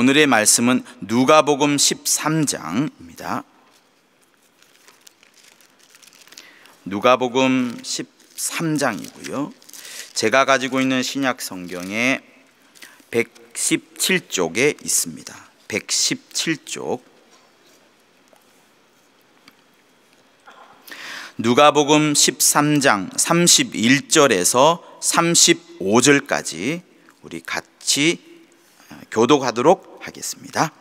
오늘의 말씀은 누가복음 13장입니다. 누가복음 13장이고요. 제가 가지고 있는 신약 성경에 117쪽에 있습니다. 117쪽. 누가복음 13장 31절에서 35절까지 우리 같이 교독하도록 하겠습니다.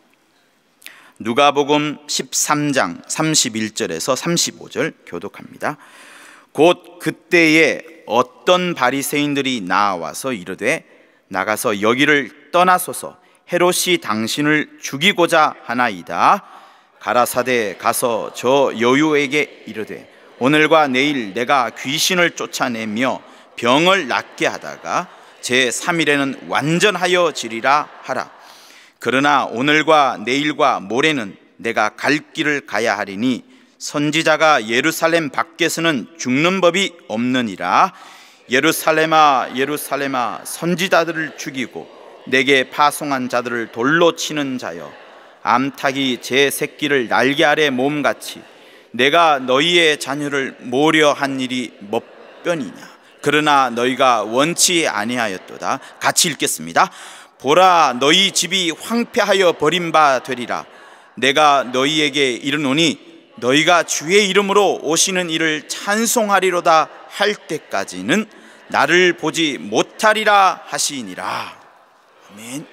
누가복음 13장 31절에서 35절 교독합니다. 곧 그때에 어떤 바리새인들이 나와서 이르되 나가서 여기를 떠나소서 헤롯이 당신을 죽이고자 하나이다. 가라사대 가서 저 여유에게 이르되 오늘과 내일 내가 귀신을 쫓아내며 병을 낫게 하다가 제3일에는 완전하여 지리라 하라. 그러나 오늘과 내일과 모레는 내가 갈 길을 가야 하리니 선지자가 예루살렘 밖에서는 죽는 법이 없느니라. 예루살렘아 예루살렘아 선지자들을 죽이고 내게 파송한 자들을 돌로 치는 자여 암탉이 제 새끼를 날개 아래 몸같이 내가 너희의 자녀를 모려 한 일이 몇 번이냐. 그러나 너희가 원치 아니하였도다. 같이 읽겠습니다. 보라 너희 집이 황폐하여 버린 바 되리라. 내가 너희에게 이르노니 너희가 주의 이름으로 오시는 이를 찬송하리로다 할 때까지는 나를 보지 못하리라 하시니라. 아멘.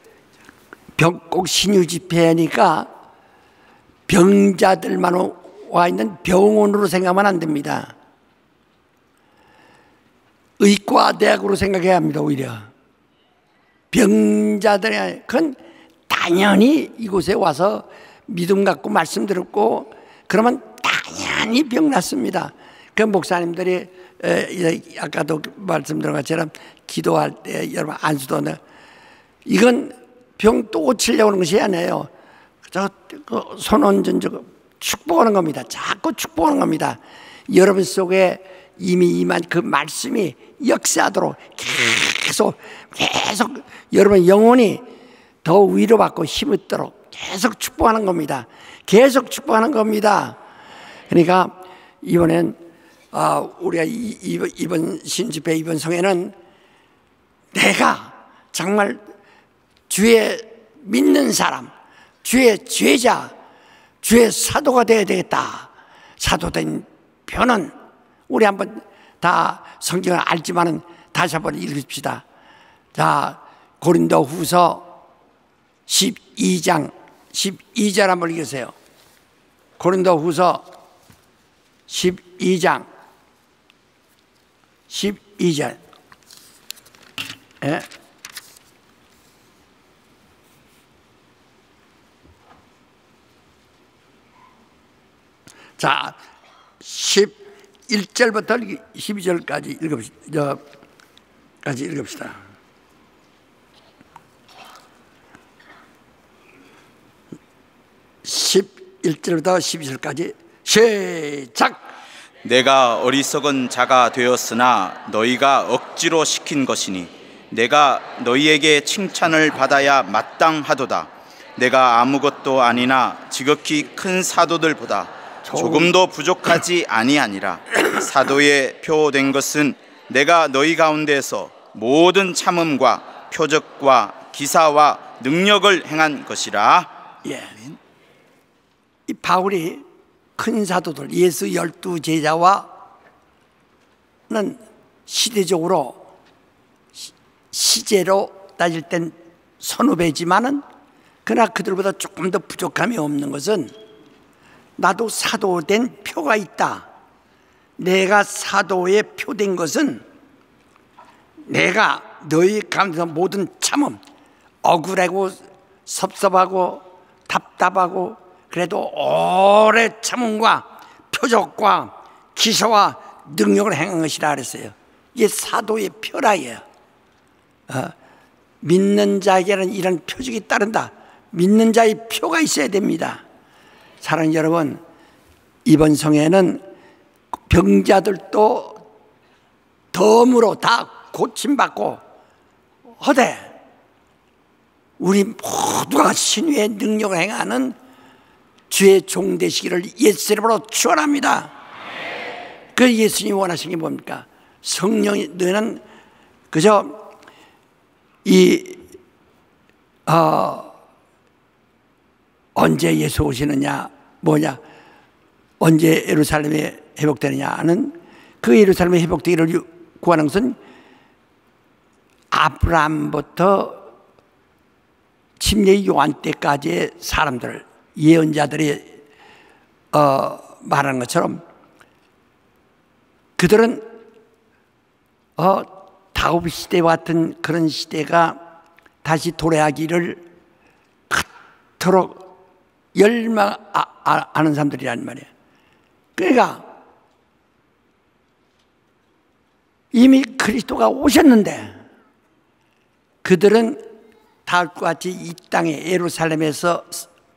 꼭 신유 집회니까 병자들만 와 있는 병원으로 생각하면 안 됩니다. 의과대학으로 생각해야 합니다. 오히려 병자들의 그건 당연히 이곳에 와서 믿음 갖고 말씀 들었고 그러면 당연히 병 낫습니다. 그 목사님들이 아까도 말씀드린 것처럼 기도할 때 여러분 안수도 이건 병 또 고치려고 하는 것이 아니에요. 저 손원전 축복하는 겁니다. 자꾸 축복하는 겁니다. 여러분 속에 이미 임한 그 말씀이 역사하도록 계속 여러분 영혼이 더 위로받고 힘을 얻도록 계속 축복하는 겁니다. 계속 축복하는 겁니다. 그러니까 이번엔 우리가 이번 신집회 이번 성회는 내가 정말 주의 믿는 사람, 주의 제자, 주의 사도가 되어야 되겠다. 사도된 표는 우리 한번 다 성경을 알지만은 다시 한번 읽읍시다. 자, 고린도 후서 12장 12절 한번 읽으세요. 고린도 후서 12장 12절. 예? 자, 11절부터 12절까지 읽읍시다. 11절부터 12절까지 시작! 내가 어리석은 자가 되었으나 너희가 억지로 시킨 것이니 내가 너희에게 칭찬을 받아야 마땅하도다. 내가 아무것도 아니나 지극히 큰 사도들보다 조금도 부족하지 아니하니라. 사도의 표된 것은 내가 너희 가운데서 모든 참음과 표적과 기사와 능력을 행한 것이라. 예. 이 바울이 큰 사도들 예수 12 제자와는 시대적으로 시제로 따질 땐 선후배지만은 그러나 그들보다 조금 더 부족함이 없는 것은 나도 사도된 표가 있다. 내가 사도의 표된 것은 내가 너희 가운데서 모든 참음, 억울하고 섭섭하고 답답하고 그래도 오래 참음과 표적과 기사와 능력을 행한 것이라 그랬어요. 이게 사도의 표라예요. 믿는 자에게는 이런 표적이 따른다. 믿는 자의 표가 있어야 됩니다. 사랑하는 여러분, 이번 성회는 병자들도 덤으로 다 고침받고 허대 우리 모두가 신유의 능력을 행하는 주의 종 되시기를 예수 이름으로 축원합니다. 그 예수님이 원하신 게 뭡니까? 성령이 너는 그저 언제 예수 오시느냐, 뭐냐, 언제 예루살렘이 회복되느냐는, 그 예루살렘이 회복되기를 구하는 것은 아브라함부터 침례 요한 때까지의 사람들, 예언자들이 말하는 것처럼 그들은 다윗 시대와 같은 그런 시대가 다시 도래하기를 그토록 열망하는 사람들이란 말이에요. 그러니까 이미 그리스도가 오셨는데 그들은 다윗과 같이 이 땅에 예루살렘에서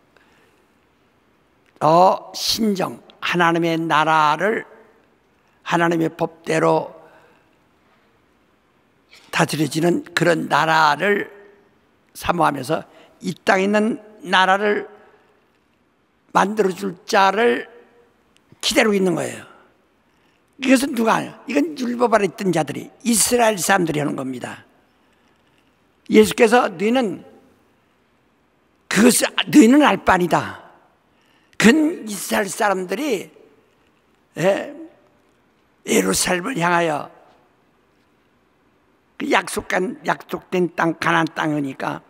신정, 하나님의 나라를 하나님의 법대로 다스려지는 그런 나라를 사모하면서 이 땅에 있는 나라를 만들어줄 자를 기다리고 있는 거예요. 이것은 누가 하냐? 이건 율법 아래 있던 자들이, 이스라엘 사람들이 하는 겁니다. 예수께서 너희는 알 바 아니다. 그건 이스라엘 사람들이 예루살렘을 향하여 그 약속된 땅, 가나안 땅이니까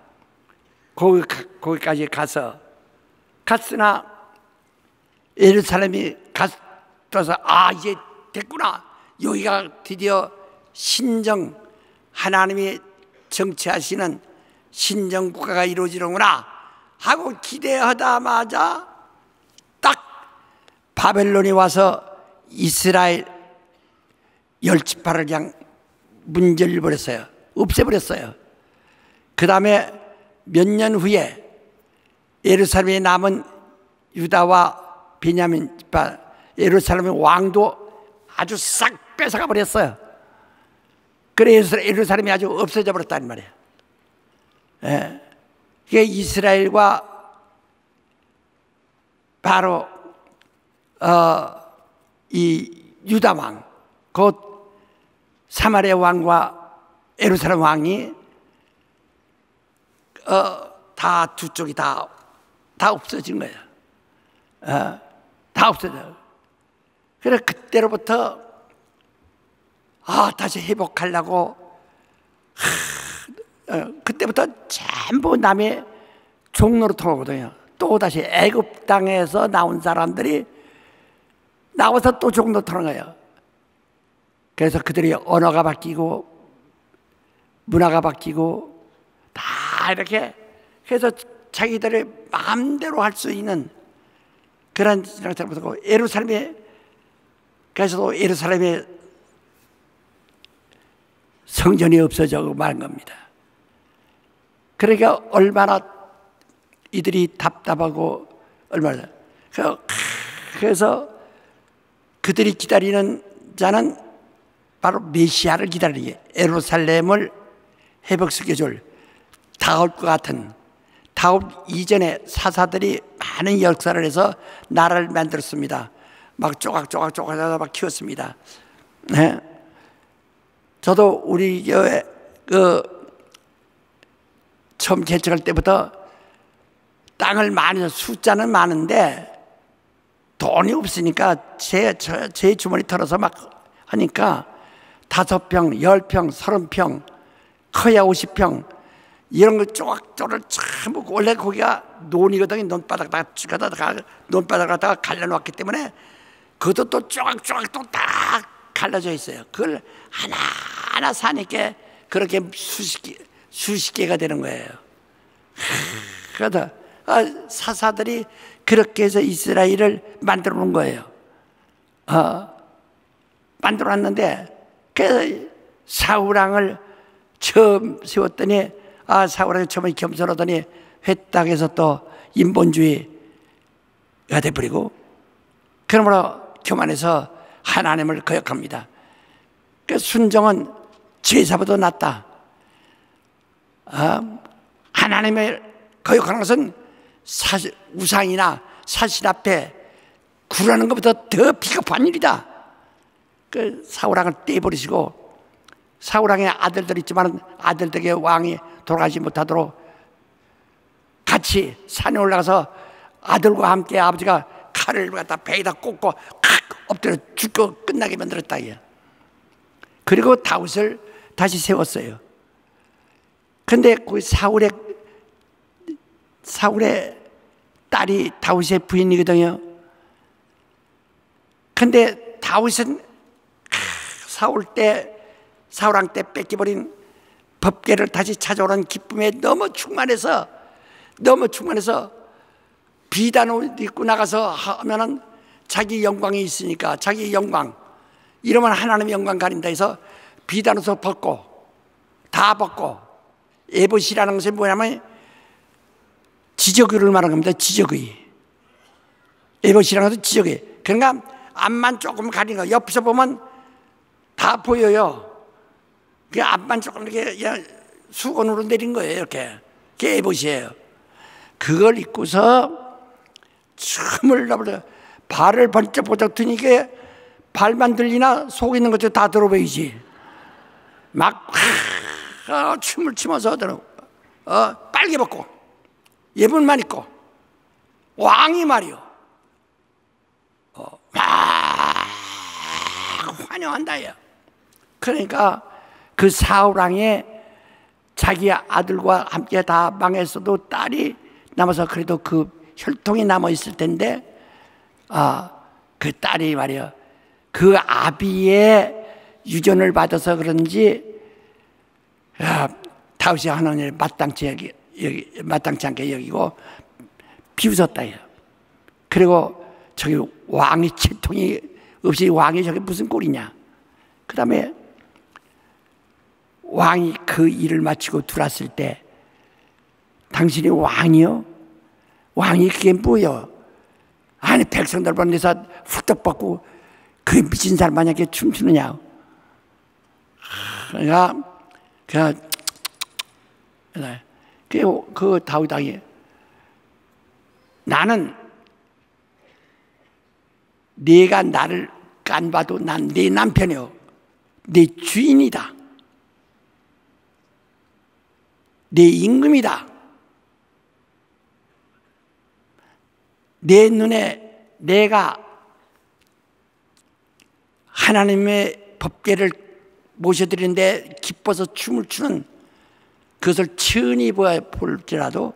거기까지 갔으나 예루살렘이 갔어서 이제 됐구나, 여기가 드디어 신정, 하나님이 정치하시는 신정국가가 이루어지는구나 하고 기대하다마자 딱 바벨론이 와서 이스라엘 10지파를 그냥 문절버렸어요. 없애버렸어요. 그 다음에 몇 년 후에 예루살렘에 남은 유다와 베냐민 지파, 예루살렘의 왕도 아주 싹 뺏어가 버렸어요. 그래서 예루살렘이 아주 없어져 버렸다는 말이에요. 그게 이스라엘과 바로 이 유다 왕, 곧 사마리아 왕과 예루살렘 왕이 다 두 쪽이 다 없어진 거예요. 다 없어져. 그래 그때로부터 다시 회복하려고 그때부터 전부 남의 종로로 통하거든요. 또 다시 애굽 땅에서 나온 사람들이 나와서 또 종로 통하는 거예요. 그래서 그들이 언어가 바뀌고 문화가 바뀌고 다 이렇게 해서 자기들의 마음대로 할 수 있는 그런 상태로부터 예루살렘에, 그래서 예루살렘에 성전이 없어져 말한 겁니다. 그러니까 얼마나 이들이 답답하고 얼마나, 그래서 그들이 기다리는 자는 바로 메시아를 기다리는, 예루살렘을 회복시켜줄 다윗과 같은, 다윗 이전에 사사들이 많은 역사를 해서 나라를 만들었습니다. 막 조각조각 막 키웠습니다. 네. 저도 우리 교회 처음 개척할 때부터 땅을 많이, 숫자는 많은데 돈이 없으니까 제 주머니 털어서 막 하니까 5평, 10평, 30평, 커야 50평 이런 거 조각조각을 참 먹고, 원래 거기가 논이거든요. 논바닥 갖다가 갈라놓았기 때문에 그것도 또 조각조각 또 다 갈라져 있어요. 그걸 하나하나 사니까 그렇게 수십 개가 되는 거예요. 그러다 사사들이 그렇게 해서 이스라엘을 만들어 놓은 거예요. 만들어 놨는데 그래서 사울왕을 처음 세웠더니 사울왕이 처음에 겸손하더니 회딱에서 또 인본주의가 돼버리고, 그러므로 교만해서 하나님을 거역합니다. 그 순종은 제사보다 낫다. 하나님을 거역하는 것은 우상이나 사신 앞에 굴하는 것보다 더 비겁한 일이다. 그 사울왕을 떼버리시고, 사울왕의 아들들 있지만 아들들에게 왕이 돌아가지 못하도록 같이 산에 올라가서 아들과 함께 아버지가 칼을 갖다 배에다 꽂고 엎드려 죽고 끝나게 만들었다. 그리고 다윗을 다시 세웠어요. 근데 그 사울의 딸이 다윗의 부인이거든요. 근데 다윗은 사울왕 때 뺏겨버린 법궤를 다시 찾아오는 기쁨에 너무 충만해서 비단 옷 입고 나가서 하면은 자기 영광이 있으니까, 자기 영광, 이러면 하나님의 영광 가린다 해서 비단 옷을 다 벗고, 에봇이라는 것이 뭐냐면 지저귀를 말하는 겁니다. 지저귀. 에봇이라는 것은 지저귀. 그러니까 앞만 조금 가린 거, 옆에서 보면 다 보여요. 그 앞만 조금 이렇게 수건으로 내린 거예요. 이렇게. 그게 에봇이에요. 그걸 입고서 춤을 나버려 발을 번쩍번쩍 드니까 발만 들리나 속 있는 것도 다 들어 보이지. 막 춤을 추면서 빨개 벗고 예분만 입고 왕이 말이요. 막 환영한다요. 그러니까 그 사울왕의 자기 아들과 함께 다 망했어도 딸이 남아서 그래도 그 혈통이 남아 있을 텐데, 그 딸이 말이요, 그 아비의 유전을 받아서 그런지 다윗이 하나님을 마땅치 않게 여기고 비웃었다. 그리고 저기 왕의 채통이 없이 왕이 저게 무슨 꼴이냐. 그 다음에 왕이 그 일을 마치고 들어왔을 때, 당신이 왕이요? 왕이 그게 뭐요? 아니 백성들 보는 데서 훌떡 벗고 그 미친 사람 마냥 이렇게 춤추느냐. 그 다윗 왕이, 나는 네가 나를 깐봐도 난 네 남편이요, 네 주인이다, 네 임금이다. 내 눈에 내가 하나님의 법궤를 모셔드리는데 기뻐서 춤을 추는 그것을 천히 볼지라도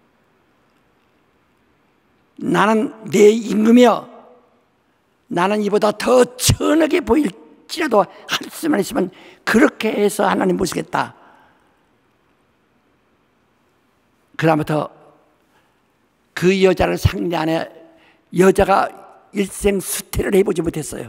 나는 내 임금이여, 나는 이보다 더 천하게 보일지라도 할 수만 있으면 그렇게 해서 하나님 모시겠다. 그 다음부터 그 여자를 상대하는 여자가 일생 수태를 해보지 못했어요.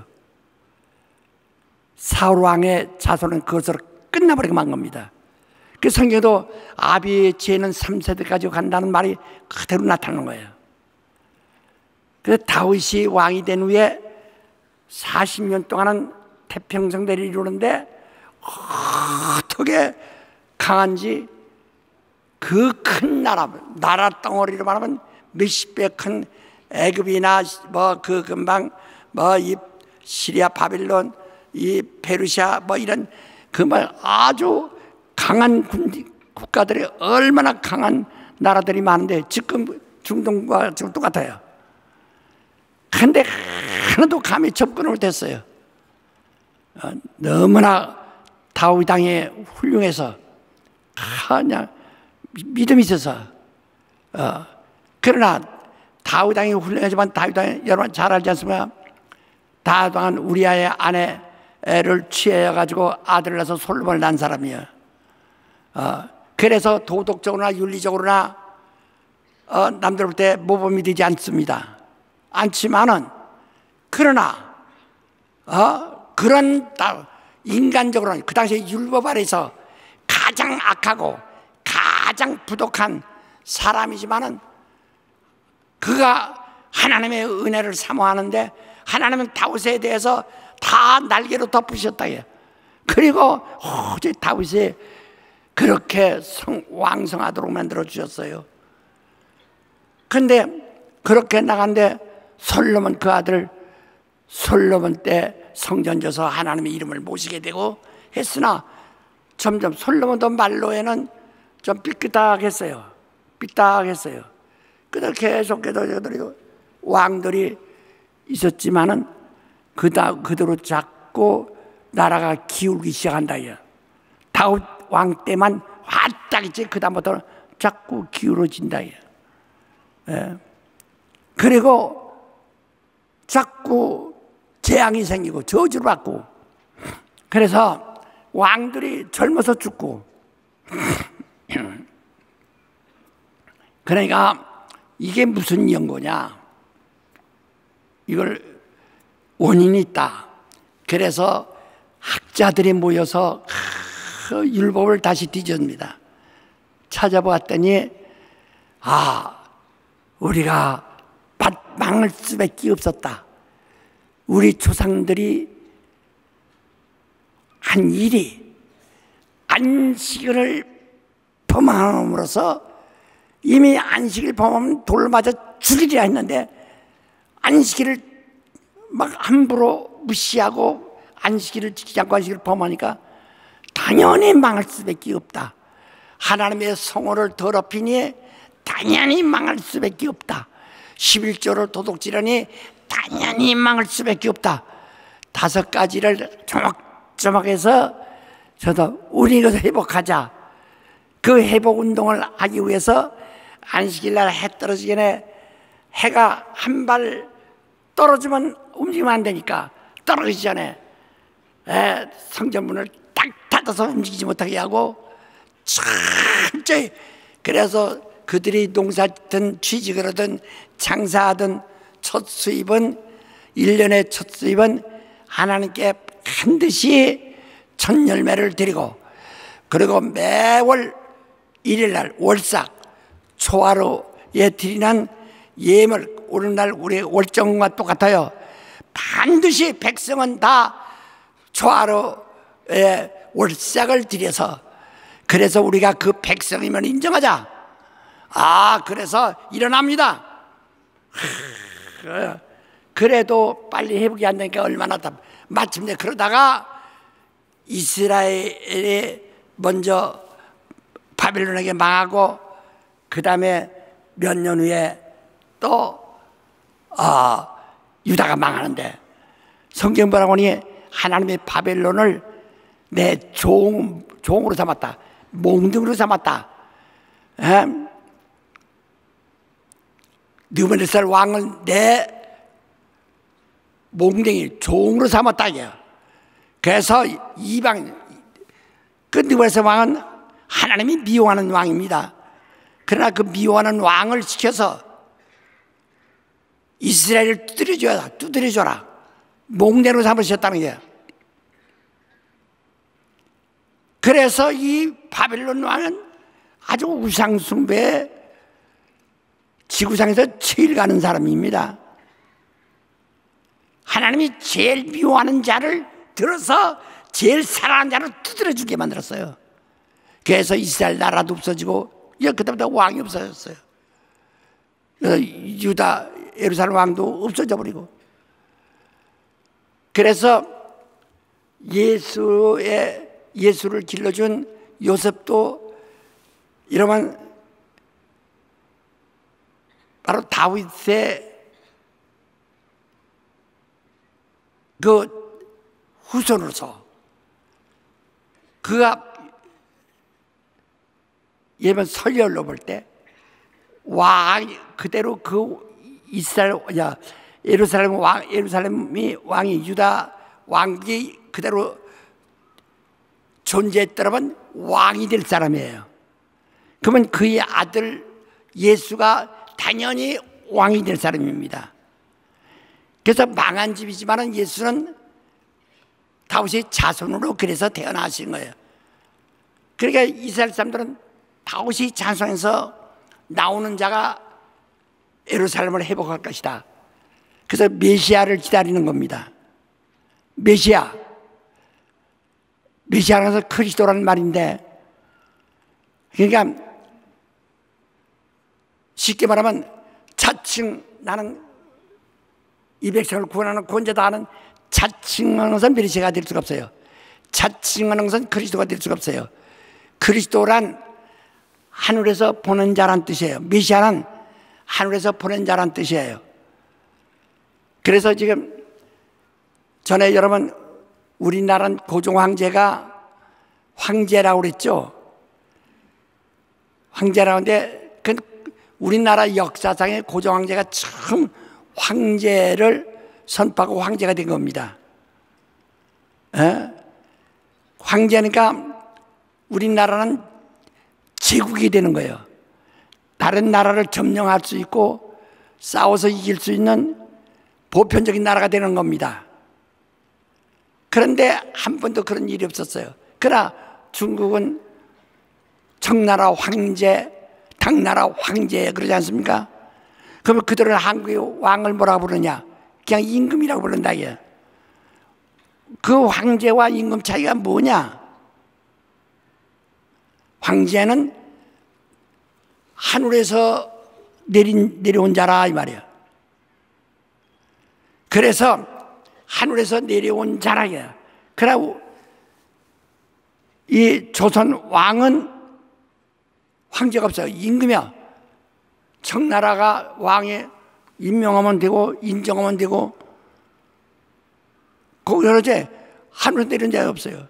사울왕의 자손은 그것으로 끝나버리게 만 겁니다. 그 성경도 아비의 죄는 3세대까지 간다는 말이 그대로 나타나는 거예요. 그래서 다윗이 왕이 된 후에 40년 동안은 태평성대를 이루는데 어떻게 강한지, 그 큰 나라 덩어리로 말하면 몇십 배 큰 애굽이나 그 금방 이 시리아, 바빌론, 이 페르시아 이런 그말 아주 강한 국가들이 얼마나 강한 나라들이 많은데 지금 중동과 지금 똑같아요. 그런데 하나도 감히 접근을 못했어요. 너무나 다윗 왕이 훌륭해서 그냥 믿음이 있어서. 그러나 다윗 왕이 훌륭하지만 다윗 왕이 여러분 잘 알지 않습니까? 다윗 왕은 우리아의 아내를 취해가지고 아들을 낳아서 솔로몬을 낳은 사람이에요. 그래서 도덕적으로나 윤리적으로나 남들 볼 때 모범이 되지 않지만은 그러나 그런 인간적으로는 그 당시에 율법 아래서 가장 악하고 가장 부족한 사람이지만은 그가 하나님의 은혜를 사모하는데 하나님은 다윗에 대해서 다 날개로 덮으셨다. 그리고 다윗의 그렇게 왕성하도록 만들어 주셨어요. 근데 그렇게 나간데 솔로몬 그 아들 솔로몬 때 성전 져서 하나님의 이름을 모시게 되고 했으나 점점 솔로몬도 말로에는 좀 삐끗하겠어요. 삐딱했어요. 그들 계속해서 왕들이 있었지만은 그대로 자꾸 나라가 기울기 시작한다. 다윗 왕 때만 화딱이지 그 다음부터는 자꾸 기울어진다. 그리고 자꾸 재앙이 생기고 저주를 받고, 그래서 왕들이 젊어서 죽고. 그러니까 이게 무슨 연고냐, 이걸 원인이 있다. 그래서 학자들이 모여서 율법을 다시 뒤집니다. 찾아보았더니 우리가 망할 수밖에 없었다. 우리 조상들이 한 일이 안식을 범함으로써 이미 안식일 범하면 돌로 맞아 죽이려 했는데 안식일을 막 함부로 무시하고 안식일을 지키지 않고 안식일을 범하니까 당연히 망할 수밖에 없다. 하나님의 성호를 더럽히니 당연히 망할 수밖에 없다. 11조를 도둑질하니 당연히 망할 수밖에 없다. 5가지를 조막조막해서 저도 우리 이것을 회복하자. 그 회복 운동을 하기 위해서 안식일날 해 떨어지기 전에 해가 한 발 떨어지면 움직이면 안 되니까 떨어지기 전에 성전문을 딱 닫아서 움직이지 못하게 하고 철저히, 그래서 그들이 농사든 취직을 하든 장사하든 첫 수입은 1년의 첫 수입은 하나님께 반드시 첫 열매를 드리고, 그리고 매월 1일날 월삭 초하루에 드리는 예물, 오늘날 우리 월정과 똑같아요. 반드시 백성은 다 초하루에 월삭을 드려서, 그래서 우리가 그 백성이면 인정하자. 그래서 일어납니다. 그래도 빨리 회복이 안 되니까 얼마나 마침내 그러다가 이스라엘이 먼저 바빌론에게 망하고 그 다음에 몇 년 후에 또 유다가 망하는데, 성경 뭐라고 하니 하나님의 바벨론을 내 종으로 삼았다. 몽둥이로 삼았다. 느부갓네살 왕을 내 몽둥이 종으로 삼았다. 그래서 그 느부갓네살 왕은 하나님이 미워하는 왕입니다. 그러나 그 미워하는 왕을 시켜서 이스라엘을 두드려줘라. 몽둥이로 삼으셨다는 거예요. 그래서 이 바벨론 왕은 아주 우상숭배에 지구상에서 제일 가는 사람입니다. 하나님이 제일 미워하는 자를 들어서 제일 사랑하는 자를 두드려주게 만들었어요. 그래서 이스라엘 나라도 없어지고 그때부터 왕이 없어졌어요. 유다 예루살렘 왕도 없어져 버리고. 그래서 예수를 길러준 요셉도 이러면 바로 다윗의 그 후손으로서 그가 예면 설열로 볼 때 왕 그대로 그 예루살렘이 왕이 유다 왕이 그대로 존재했더라면 왕이 될 사람이에요. 그러면 그의 아들 예수가 당연히 왕이 될 사람입니다. 그래서 망한 집이지만 예수는 다윗의 자손으로 그래서 태어나신 거예요. 그러니까 이스라엘 사람들은 다윗의 자손에서 나오는 자가 예루살렘을 회복할 것이다. 그래서 메시아를 기다리는 겁니다. 메시아라서 그리스도라는 말인데, 그러니까 쉽게 말하면 자칭 나는 이 백성을 구원하는 구원자다 하는 자칭하는 것은 메시아가 될 수가 없어요. 자칭하는 것은 그리스도가 될 수가 없어요. 그리스도란 하늘에서 보낸 자란 뜻이에요. 메시아는 하늘에서 보낸 자란 뜻이에요. 그래서 지금 전에 여러분 우리나라는 고종 황제가 황제라고 그랬죠. 황제라고 하는데 그 우리나라 역사상에 고종 황제가 처음 황제를 선포하고 황제가 된 겁니다. 황제니까 우리나라는 제국이 되는 거예요. 다른 나라를 점령할 수 있고 싸워서 이길 수 있는 보편적인 나라가 되는 겁니다. 그런데 한 번도 그런 일이 없었어요. 그러나 중국은 청나라 황제, 당나라 황제 그러지 않습니까? 그러면 그들은 한국의 왕을 뭐라고 부르냐? 그냥 임금이라고 부른다. 그 황제와 임금 차이가 뭐냐? 황제는 하늘에서 내려온 자라 이 말이야. 그래서 하늘에서 내려온 자라. 그러고 이 조선 왕은 황제가 없어요. 임금이야. 청나라가 왕에 임명하면 되고 인정하면 되고 거기서 이제 하늘에서 내려온 자가 없어요.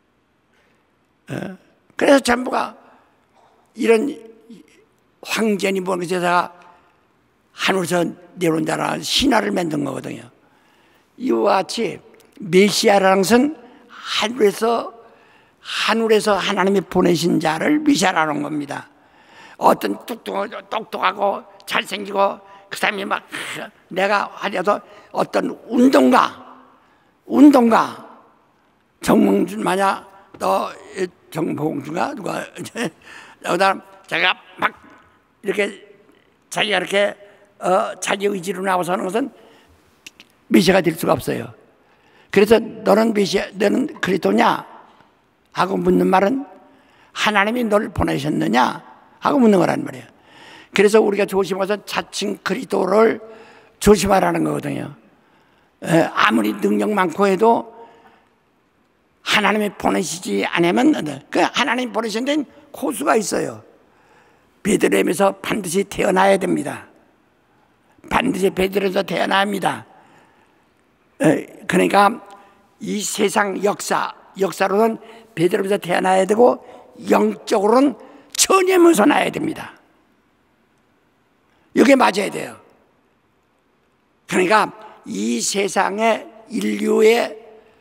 그래서 전부가 이런 황제니 뭐 그래서 하늘에서 내려온 자라 신화를 만든 거거든요. 이와 같이 메시아라는 것은 하늘에서 하나님이 보내신 자를 메시아라는 겁니다. 어떤 똑똑하고 잘생기고 그 사람이 막 내가 하려도 어떤 운동가 정몽준 마냐 너 정몽준가 누가 그다음 제가 막 이렇게 자기가 이렇게 자기 의지로 나와서 하는 것은 메시아가 될 수가 없어요. 그래서 너는 그리스도냐 하고 묻는 말은 하나님이 너를 보내셨느냐 하고 묻는 거란 말이에요. 그래서 우리가 조심해서 자칭 그리스도를 조심하라는 거거든요. 아무리 능력 많고 해도 하나님이 보내시지 않으면 그 하나님 보내신 데는 호수가 있어요. 베들레헴에서 반드시 태어나야 됩니다. 반드시 베들레헴에서 태어나야 합니다. 그러니까 이 세상 역사로는 베들레헴에서 태어나야 되고 영적으로는 천예문에서 나야 됩니다. 이게 맞아야 돼요. 그러니까 이 세상의 인류의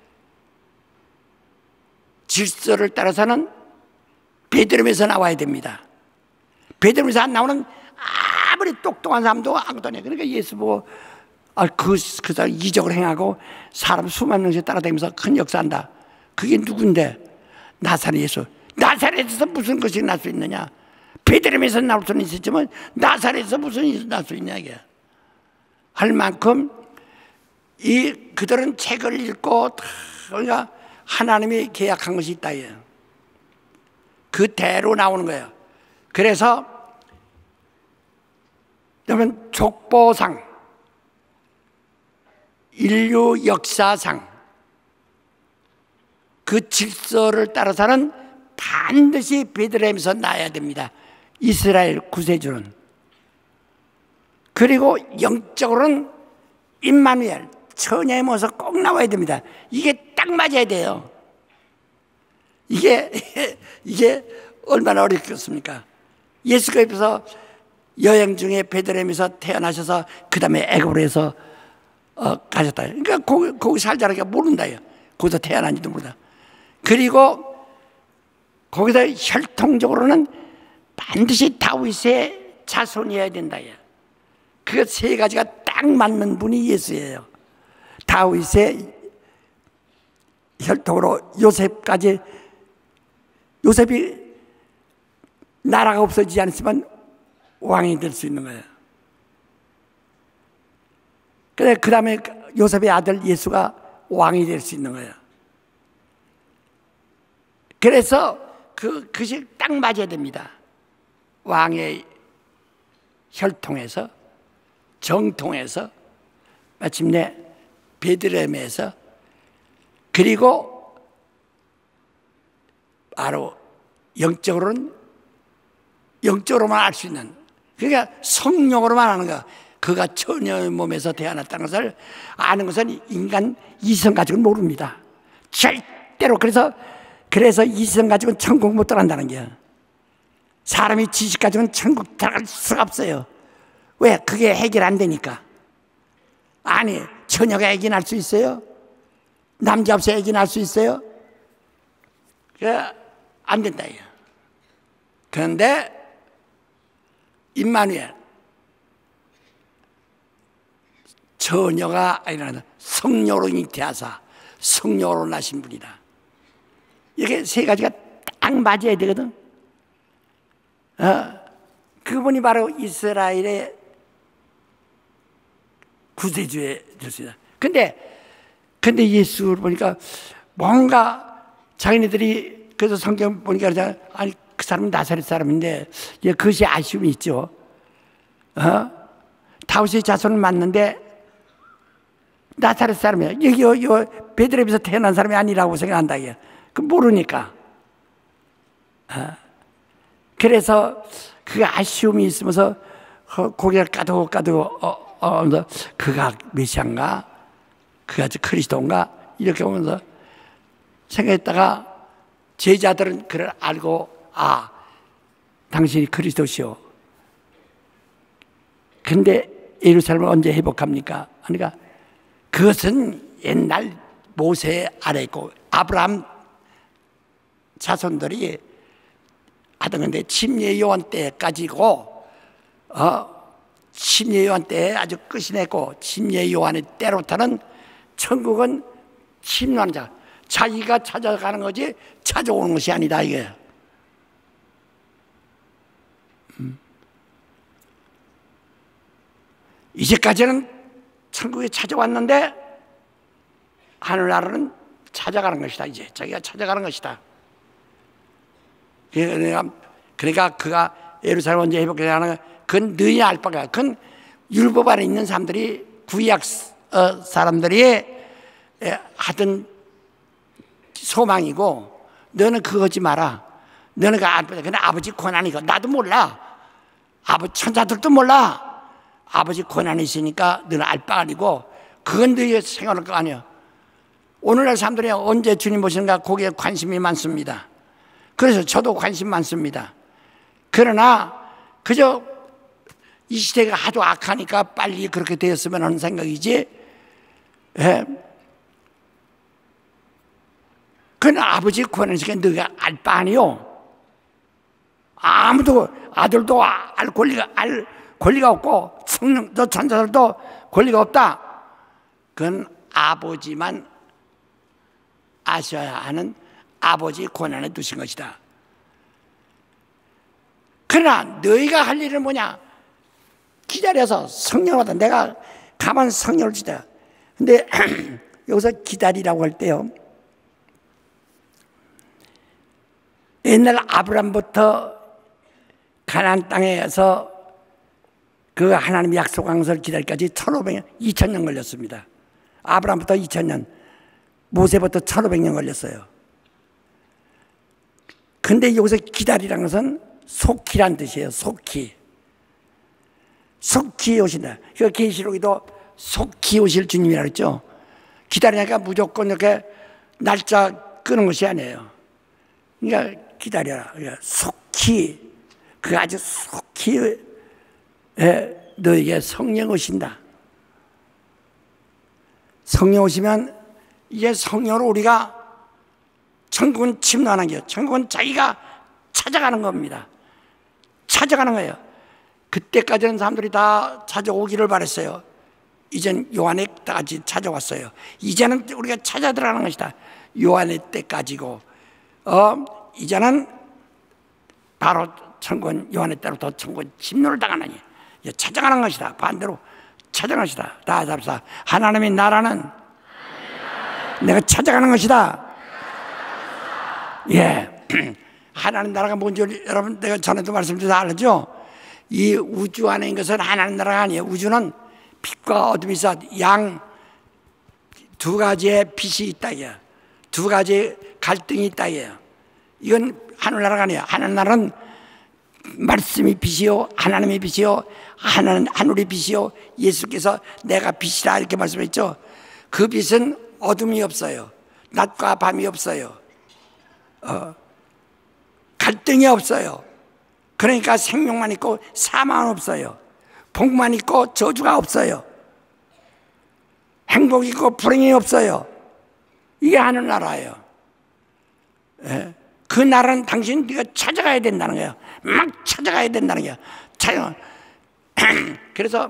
질서를 따라서는 베들레헴에서 나와야 됩니다. 베들레헴에서 안 나오는 아무리 똑똑한 사람도 아무도 아니에요. 그러니까 예수 보고 그 사람 이적을 행하고 사람 수만 명씩 따라다니면서 큰 역사한다. 그게 누군데? 나사렛 예수. 나사렛에서 무슨 것이 날 수 있느냐? 베들레헴에서 나올 수는 있었지만 나사렛에서 무슨 일이 날 수 있냐 이게. 할 만큼 그들은 책을 읽고 그러니까 하나님이 계약한 것이 있다. 그대로 나오는 거예요. 그래서 여러분 족보상, 인류 역사상 그 질서를 따라서는 반드시 베들레헴에서 나야 됩니다. 이스라엘 구세주는. 그리고 영적으로는 임마누엘 처녀의 모습 꼭 나와야 됩니다. 이게 딱 맞아야 돼요. 이게 얼마나 어렵겠습니까? 예수가 옆에서 여행 중에 베들레헴에서 태어나셔서 그 다음에 애굽으로 해서 가셨다. 그러니까 거기 살자니까 모른다요. 거기서 태어난지도 모른다. 그리고 거기서 혈통적으로는 반드시 다윗의 자손이어야 된다. 그 세 가지가 딱 맞는 분이 예수예요. 다윗의 혈통으로 요셉까지, 요셉이 나라가 없어지지 않았지만 왕이 될 수 있는 거예요. 그 다음에 요셉의 아들 예수가 왕이 될 수 있는 거예요. 그래서 그것이 딱 맞아야 됩니다. 왕의 혈통에서, 정통에서, 마침내 베들레헴에서, 그리고 바로 영적으로만 알 수 있는, 그러니까 성령으로만 아는 거, 그가 처녀의 몸에서 태어났다는 것을 아는 것은 인간 이성 가지고는 모릅니다. 절대로. 그래서 이성 가지고는 천국 못 들어간다는 거예요. 사람이 지식 가지고는 천국 들어갈 수가 없어요. 왜? 그게 해결 안 되니까. 아니, 처녀가 애기 낳을 수 있어요? 남자 없이 애기 낳을 수 있어요? 안 된다. 그런데 임마누엘, 처녀가 아니라 성령으로 잉태하사 성령으로 나신 분이다. 이게 세 가지가 딱 맞아야 되거든. 그분이 바로 이스라엘의 구세주의 됐습니다. 근데 예수를 보니까 뭔가 자기네들이, 그래서 성경 보니까 그러잖아. 아니, 그 사람은 나사렛 사람인데, 그것이 아쉬움이 있죠. 다윗의 자손을 맞는데 나사렛 사람이야. 여기 베들레헴에서 태어난 사람이 아니라고 생각한다. 그 모르니까. 그래서 그 아쉬움이 있으면서 고개를 까두고 그가 메시아인가? 그가 그리스도인가? 이렇게 보면서 생각했다가 제자들은 그를 알고, 당신이 그리스도시오. 근데 예루살렘을 언제 회복합니까? 그러니까 그것은 옛날 모세 아래 있고 아브라함 자손들이 하던 건데, 침례 요한 때까지고, 침례 요한 때에 아주 끝이 냈고, 침례 요한의 때로부터는 천국은 침노하는 자, 자기가 찾아가는 거지 찾아오는 것이 아니다, 이게. 이제까지는 천국에 찾아왔는데 하늘나라는 찾아가는 것이다. 이제 자기가 찾아가는 것이다. 그러니까 그가 예루살렘 언제 회복하는, 그건 너희 알 바가, 그건 율법 안에 있는 사람들이, 구약 사람들이 하던 소망이고, 너는 그거 하지 마라. 너는 그 알 바가. 근데 아버지 권한이고, 나도 몰라. 천사들도 몰라. 아버지 권한이 있으니까 너는 알 바 아니고, 그건 너희 생각할 거 아니야. 오늘날 사람들이 언제 주님 보시는가, 거기에 관심이 많습니다. 그래서 저도 관심 많습니다. 그러나 그저 이 시대가 하도 악하니까 빨리 그렇게 되었으면 하는 생각이지. 그건 아버지 권한이니까 너가 알 바 아니요. 아무도, 아들도 알 권리가 없고, 성령도 천사들도 권리가 없다. 그건 아버지만 아셔야 하는 아버지 권한에 두신 것이다. 그러나 너희가 할 일은 뭐냐? 기다려서 성령을 받아. 내가 가만 성령을 주다. 근데 여기서 기다리라고 할 때요, 옛날 아브람부터 가나안 땅에서 그 하나님 약속한 것을 기다리기까지 1500년, 2000년 걸렸습니다. 아브람부터 2000년, 모세부터 1500년 걸렸어요. 근데 여기서 기다리라는 것은 속히란 뜻이에요. 속히 오신다. 그 계시록에도 속히 오실 주님이라고 했죠. 기다리니까 무조건 이렇게 날짜 끄는 것이 아니에요. 그러니까 기다려라. 그러니까 속히, 그 아주 속히 너에게 성령 오신다. 성령 오시면 이제 성령으로 우리가, 천국은 침노하는 거예요. 천국은 자기가 찾아가는 겁니다. 찾아가는 거예요. 그때까지는 사람들이 다 찾아오기를 바랬어요. 이젠 요한의 때까지 찾아왔어요. 이제는 우리가 찾아 들어가는 것이다. 요한의 때까지고, 이제는 바로 천국은 요한의 때로부터 천국은 침노를 당하느니 이제 찾아가는 것이다. 반대로 찾아가는 것이다. 다 잡사. 하나님의 나라는 내가 찾아가는 것이다. 예. 하나님 나라가 뭔지 여러분 내가 전에도 말씀드려서 알죠? 이 우주 안에 있는 것은 하나님 나라가 아니에요. 우주는 빛과 어둠이 있어 양 두 가지의 빛이 있다 이게요. 두 가지의 갈등이 있다 이게요. 이건 하늘나라가 아니에요. 하늘나라는 말씀이 빛이요 하나님의 빛이요 하늘의 빛이요 예수께서 내가 빛이라 이렇게 말씀했죠. 그 빛은 어둠이 없어요. 낮과 밤이 없어요. 갈등이 없어요. 그러니까 생명만 있고 사망은 없어요. 복만 있고 저주가 없어요. 행복이 있고 불행이 없어요. 이게 하늘나라예요. 예. 그 나라는 당신 네가 찾아가야 된다는 거예요. 막 찾아가야 된다는 거예요. 그래서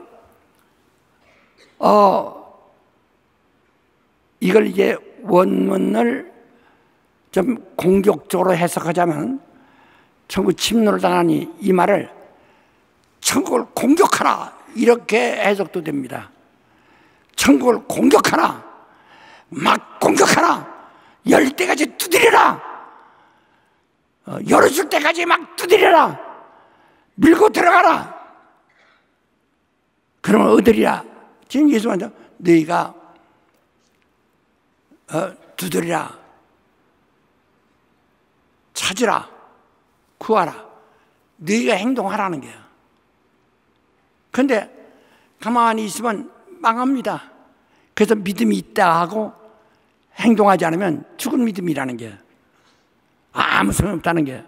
이걸 이제 원문을 좀 공격적으로 해석하자면 천국 침노를 당하니 이 말을 천국을 공격하라 이렇게 해석도 됩니다. 천국을 공격하라, 막 공격하라, 열 때까지 두드려라, 열어줄 때까지 막 두드려라, 밀고 들어가라. 그러면 얻으리라. 지금 예수님한테 너희가 두드리라, 찾으라, 구하라. 너희가 행동하라는 거야. 그런데 가만히 있으면 망합니다. 그래서 믿음이 있다 하고 행동하지 않으면 죽은 믿음이라는 게 아무 소용없다는 게.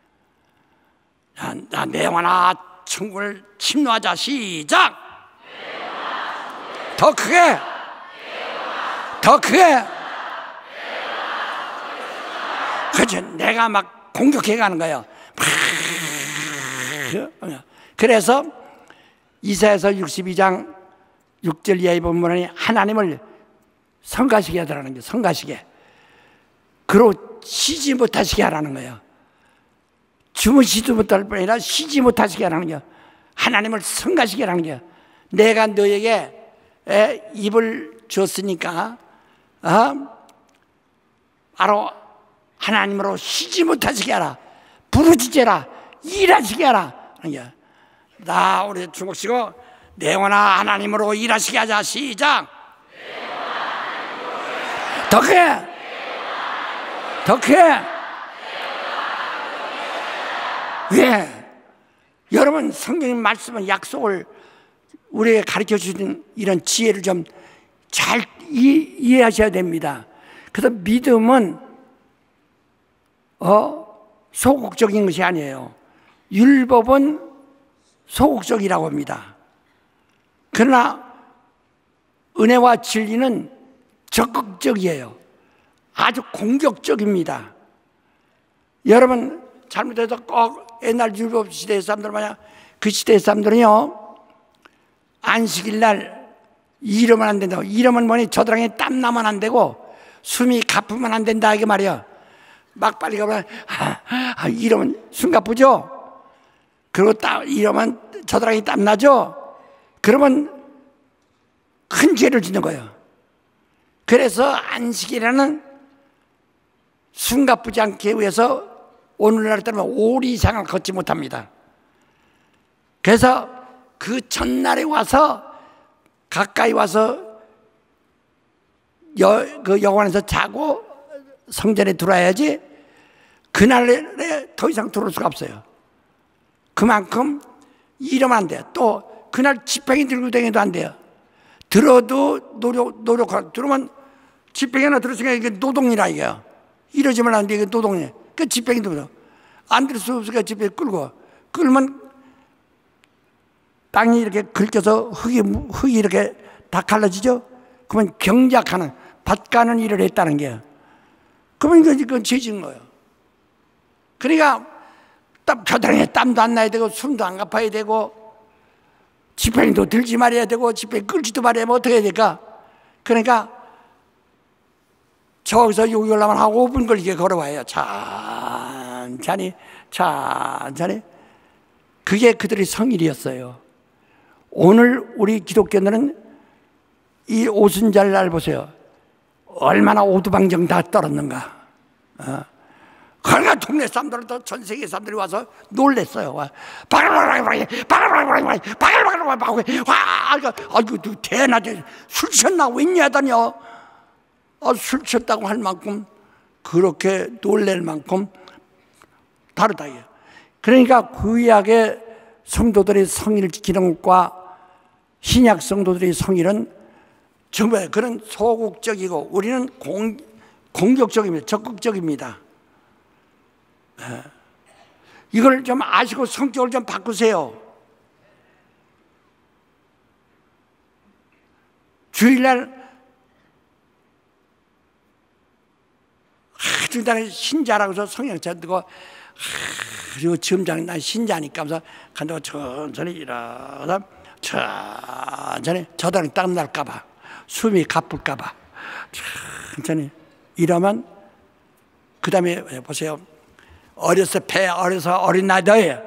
자, 내 영혼아 천국을 침노하자. 시작. 더 크게, 더 크게. 그렇죠. 내가 막 공격해 가는 거예요. 그래서 이사야서 62장 6절 이하에 보면 하나님을 성가시게 하라는 거예요. 성가시게. 그로 쉬지 못하시게 하라는 거예요. 주무시도 못할 뿐 아니라 쉬지 못하시게 하라는 거예요. 하나님을 성가시게 하라는 거예요. 내가 너에게 입을 줬으니까 바로 하나님으로 쉬지 못하시게 하라. 부르짖어라. 일하시게 하라. 나 우리 주목시고 내 영혼아 하나님으로 일하시게 하자. 시작. 더 크게, 더 크게. 왜? 여러분 성경 말씀은 약속을 우리에게 가르쳐 주는 이런 지혜를 좀 잘 이해하셔야 됩니다. 그래서 믿음은 소극적인 것이 아니에요. 율법은 소극적이라고 합니다. 그러나 은혜와 진리는 적극적이에요. 아주 공격적입니다. 여러분 잘못해서 꼭 옛날 율법 시대의 사람들 마냥 그 시대의 사람들은요 안식일 날 일하면 안 된다고. 일하면 뭐니 저드랑에 땀 나면 안 되고 숨이 가쁘면 안 된다 이게 말이야. 막 빨리 가면 이러면 숨 가쁘죠. 그리고 이러면 저드랑이 땀 나죠. 그러면 큰 죄를 짓는 거예요. 그래서 안식이라는 숨 가쁘지 않게 위해서 오늘날 따르면 5리 이상을 걷지 못합니다. 그래서 그 전날에 와서 가까이 와서 그 여관에서 자고 성전에 들어와야지 그날에 더 이상 들어올 수가 없어요. 그만큼 이러면 안 돼요. 또 그날 지팡이 들고 다녀도 안 돼요. 들어도 노력하고 들으면 지팡이 하나 들었으니까 이게 노동이라 이게요. 이러지면 안 돼. 이게 노동이에요. 그 지팡이 들어 안 들 수 없으니까 지팡이 끌면 땅이 이렇게 긁혀서 흙이 이렇게 다 갈라지죠. 그러면 경작하는 밭가는 일을 했다는 게요. 그러면 이건 죄진 거예요. 그러니까 겨드랑이에 땀도 안 나야 되고 숨도 안 가파야 되고 지팡이도 들지 말아야 되고 지팡이 끌지도 말아야 하면 어떻게 해야 될까? 그러니까 저기서 여기 올라만 하고 5분 걸리게 걸어와요. 천천히 천천히. 그게 그들의 성일이었어요. 오늘 우리 기독교인들은 이 오순절 날 보세요. 얼마나 오두방정 다 떨었는가. 그러니까 동네 사람들도 전 세계 사람들이 와서 놀랬어요. 아이고 대낮에 술 취했나 웬냐다녀. 술 취했다고 할 만큼 그렇게 놀랄 만큼 다르다. 그러니까 구약의 성도들의 성일 기록과 신약 성도들의 성일은 정말 그런 소극적이고 우리는 공격적입니다. 적극적입니다. 이걸 좀 아시고 성격을 좀 바꾸세요. 주일날 아주 나는 신자라고 해서 성령차 듣고 그리고 지금장 난 신자니까 하면서 간다고 천천히 일어나 천천히 저당이 땀 날까봐 숨이 가쁠까봐 천천히 이러면 그 다음에 보세요. 어려서 어린 나이에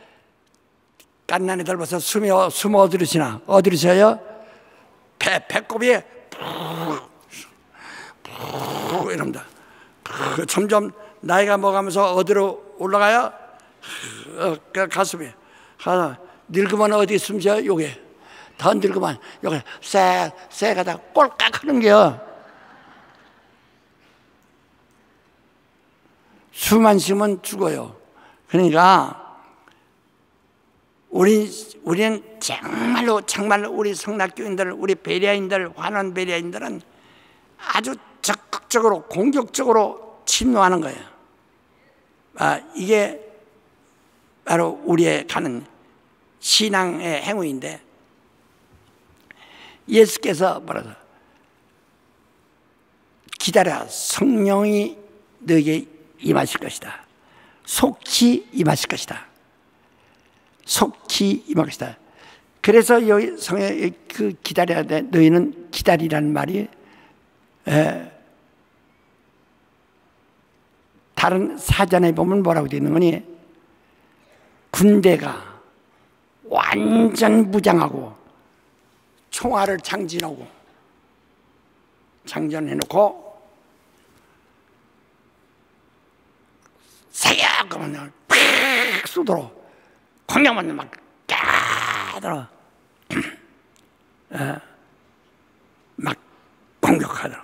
갓난 애들 벌써 숨 어디르시나 어디르셔요? 배꼽이 푹 이럽니다. 점점 나이가 먹으면서 어디로 올라가요? 가슴이 하나 늙으면 어디 숨 쉬어요? 요게 더 늙으면 요게 쎄 가다 꼴깍 하는 게요. 숨 안 쉬면 죽어요. 그러니까 우리는 정말로 우리 성락교인들, 우리 베레아인들, 환원 베레아인들은 아주 적극적으로 공격적으로 침노하는 거예요. 이게 바로 우리의 가는 신앙의 행위인데 예수께서 뭐라고 기다려 성령이 너에게 임하실 것이다. 속히 임하실 것이다. 속히 임할 것이다. 그래서 여기 성에 그 기다려야 돼. 너희는 기다리라는 말이 다른 사전에 보면 뭐라고 되어 있는 거니? 군대가 완전 무장하고 총알을 장전해놓고 사야 그러면 팍 쏘도록 공격만 막 까들어 막 공격하더라.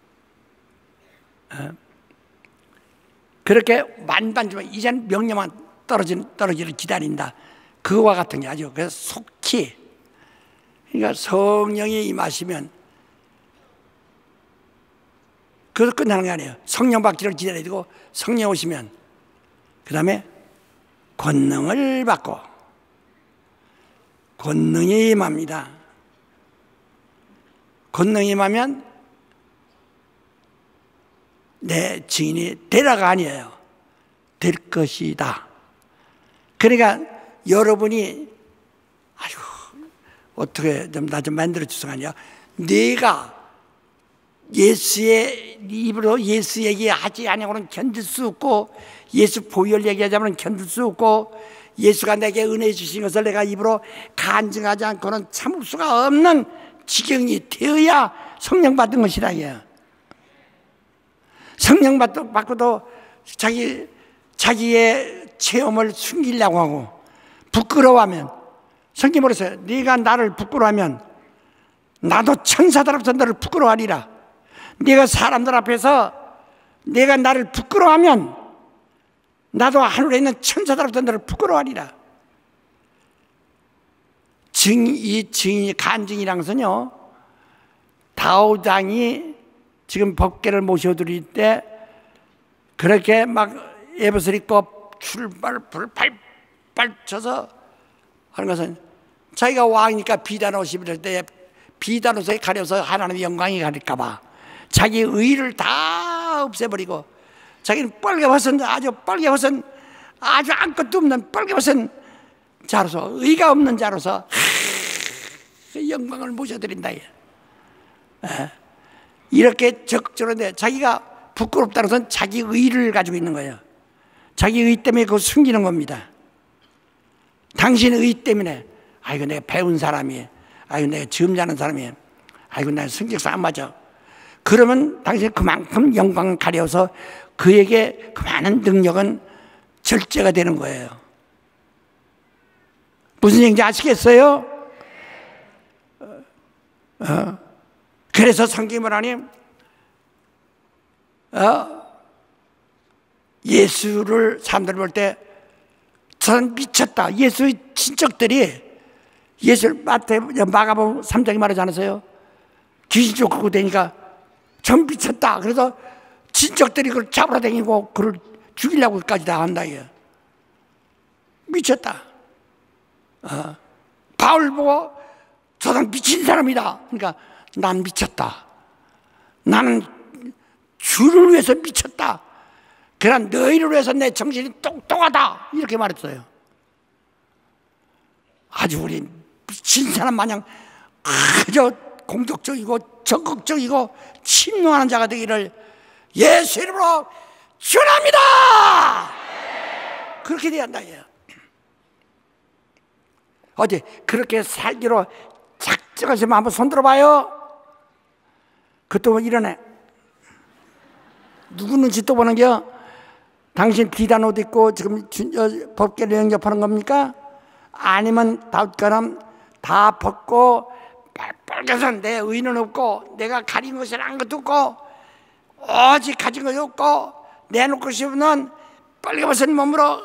그렇게 만반지만 이제는 명령만 떨어지를 기다린다. 그와 같은 게 아주 그래서 속히 그러니까 성령이 임하시면 그래서 끝나는 게 아니에요. 성령 받기를 기다려야 되고 성령 오시면 그 다음에 권능을 받고 권능이 임합니다. 권능이 임하면 내 증인이 되라가 아니에요. 될 것이다. 그러니까 여러분이 아이고 어떻게 나 좀 만들어 주세요. 아니야. 내가 예수의 입으로 예수 얘기하지 않으고는 견딜 수 없고 예수 보혈 얘기하자면 견딜 수 없고 예수가 내게 은혜 주신 것을 내가 입으로 간증하지 않고는 참을 수가 없는 지경이 되어야 성령 받은 것이라 해요. 성령 받고도 자기의 체험을 숨기려고 하고 부끄러워하면 성경이 뭐랬어요? 네가 나를 부끄러워하면 나도 천사들 앞에서 너를 부끄러워하리라. 네가 사람들 앞에서 내가 나를 부끄러워하면 나도 하늘에 있는 천사들 앞에서 너를 부끄러워하리라. 이 증인이 간증이란 것은요, 다우장이 지금 법궤를 모셔드릴 때 그렇게 막 에봇을 입고 출발 불 팔팔 쳐서 하는 것은 자기가 왕이니까 비단 옷 입을 때 비단 옷에 가려서 하나님의 영광이 가릴까 봐 자기 의를 다 없애버리고 자기는 빨개벗은 아주 아무것도 없는 빨개벗은 자로서 의가 없는 자로서 그 영광을 모셔드린다. 이렇게 적절한데 자기가 부끄럽다는 것은 자기 의를 가지고 있는 거예요. 자기 의 때문에 그거 숨기는 겁니다. 당신의 의 때문에 아이고 내가 배운 사람이에요. 아이고 내가 지음 자는 사람이에요. 아이고 내가 성격상 안 맞아. 그러면 당신이 그만큼 영광을 가려서 그에게 그 많은 능력은 절제가 되는 거예요. 무슨 얘기인지 아시겠어요? 그래서 성경이 뭐라니? 예수를 사람들이 볼 때 저는 미쳤다. 예수의 친척들이 예수를 마가복음 3장에 말하지 않았어요? 귀신 쫓고 되니까 전 미쳤다. 그래서 친척들이 그걸 잡으러 다니고 그를 죽이려고까지 다 한다. 미쳤다. 바울 보고 저 사람 미친 사람이다. 그러니까 난 미쳤다. 나는 주를 위해서 미쳤다. 그러나 너희를 위해서 내 정신이 똑똑하다. 이렇게 말했어요. 아주 우리 미친 사람 마냥 그저 공격적이고 적극적이고 침노하는 자가 되기를 예수 이름으로 축원합니다. 그렇게 돼야 한다. 어디 그렇게 살기로 작정하시면 한번 손 들어봐요. 그것도 이러네. 누구 눈치 또 보는겨? 당신 비단 옷 입고 지금 법궤를 영접하는 겁니까? 아니면 다윗처럼 다 벗고 빨개서 내 의는 없고 내가 가린 것이 아무것도 없고 오직 가진 것이 없고 내놓고 싶으면 빨개벗은 몸으로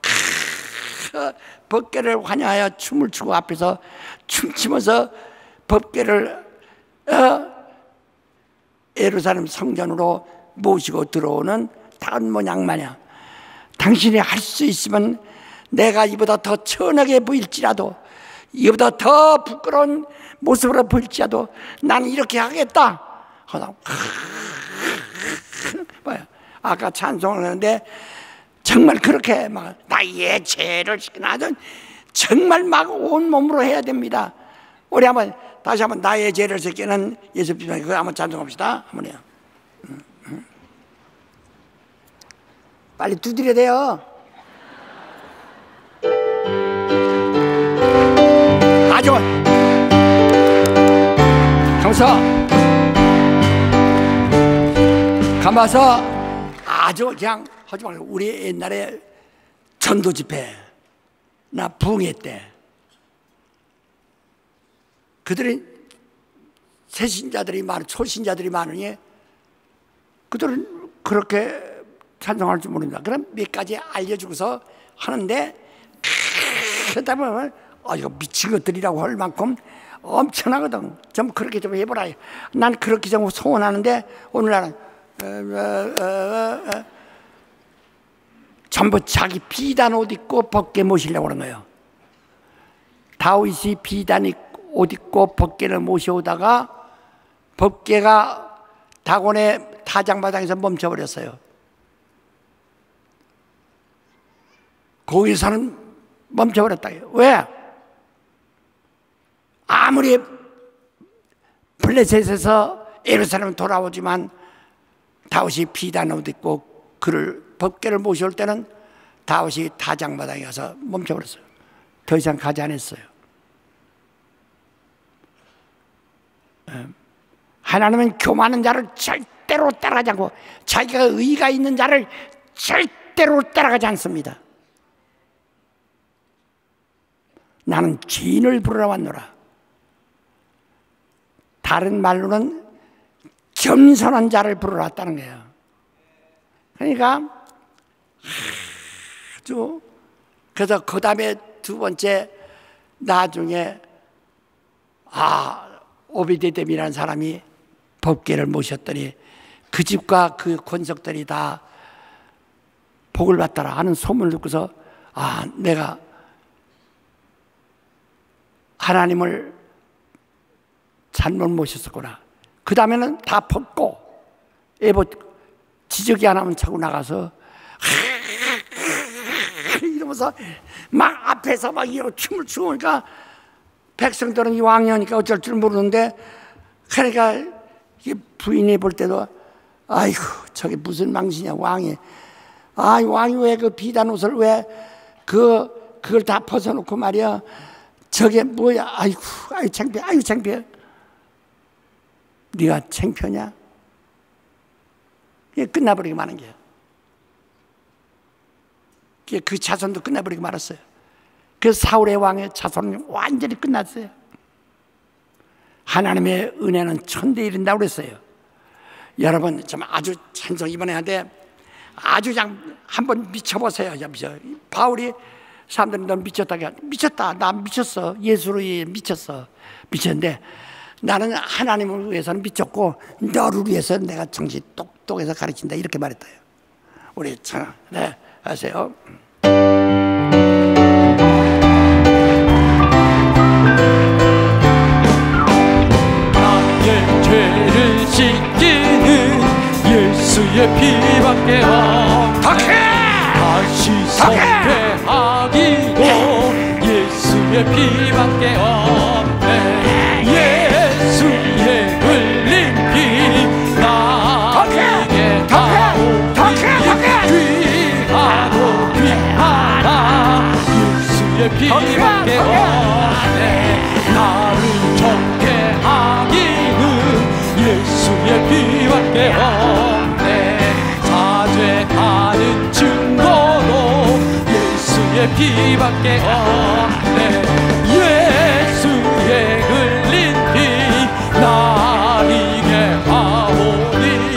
법궤를 환영하여 춤을 추고 앞에서 춤추면서 법궤를 예루살렘 성전으로 모시고 들어오는 다른 모양 마냥 당신이 할 수 있으면 내가 이보다 더 천하게 보일지라도 이보다 더 부끄러운 모습으로 보일지라도 나는 이렇게 하겠다. 봐요. 아까 찬송을 했는데 정말 그렇게 막 나의 죄를 나는 정말 막 온몸으로 해야 됩니다. 우리 한번 다시 한번 나의 죄를 지키는 예수 비만 그거 한번 찬송합시다. 한번 해요. 빨리 두드려야 돼요. 아주 경서 가마서 아주 그냥 하지 말고 우리 옛날에 전도 집회 나 부흥회 때 그들이 새신자들이 많은 초신자들이 많으니 그들은 그렇게 찬송할 줄 모릅니다. 그럼 몇 가지 알려주고서 하는데 그러다 보면 이거 미친 것들이라고 할 만큼 엄청나거든. 좀 그렇게 좀 해보라. 난 그렇게 좀 소원하는데 오늘날은 전부 자기 비단 옷 입고 법궤 모시려고 하는 거예요. 다윗이 비단 옷 입고 법궤를 모셔오다가 법궤가 다곤의 타작마당에서 멈춰버렸어요. 거기서는 멈춰버렸다. 왜? 아무리 블레셋에서 예루살렘 돌아오지만 다윗이 비단 옷 입고 그를 법궤를 모셔올 때는 다윗이 타작마당에 가서 멈춰버렸어요. 더 이상 가지 않았어요. 하나님은 교만한 자를 절대로 따라가지 않고 자기가 의가 있는 자를 절대로 따라가지 않습니다. 나는 죄인을 부르러 왔노라. 다른 말로는 겸손한 자를 부르러 왔다는 거예요. 그러니까 아주 그래서 그 다음에 두 번째 나중에 오베데돔이라는 사람이 법궤를 모셨더니 그 집과 그 권속들이 다 복을 받더라 하는 소문을 듣고서 내가 하나님을 잘못 모셨었구나. 그 다음에는 다 벗고 에봇 지저귀 하나만 차고 나가서 이러면서 막 앞에서 막 이러고 춤을 추니까 백성들은 이 왕이니까 어쩔 줄 모르는데 그러니까 부인이 볼 때도 아이고 저게 무슨 망신이야 왕이. 왕이 왜 그 비단 옷을 왜 그걸 다 벗어놓고 말이야. 저게 뭐야? 아이고 창피해. 네가 창피하냐? 이게 끝나버리고 마는 게요. 그 자손도 끝나버리고 말았어요. 그 사울의 왕의 자손은 완전히 끝났어요. 하나님의 은혜는 천대에 이른다고 그랬어요. 여러분 좀 아주 찬송 이번에 하되 아주 그냥 한번 미쳐보세요. 바울이 사람들이 넌 미쳤다고 해. 미쳤다. 나 미쳤어. 예수로 미쳤어. 미쳤는데 나는 하나님을 위해서는 미쳤고 너를 위해서 내가 정신 똑똑해서 가르친다. 이렇게 말했다요. 우리 참, 네, 하세요. 나의 죄를 씻기는 예수의 피밖에 없네. 다시 성회하기도 예수의 피밖에 없네. 예수의 흘린 피 나에게 귀하고 귀하다. 예수의 피밖에 없네. 나를 정케 하기는 예수의 피밖에 없네. 사죄하는 증거로 예수의 피밖에 없네. 예수의 흘린 피 나에게 하오니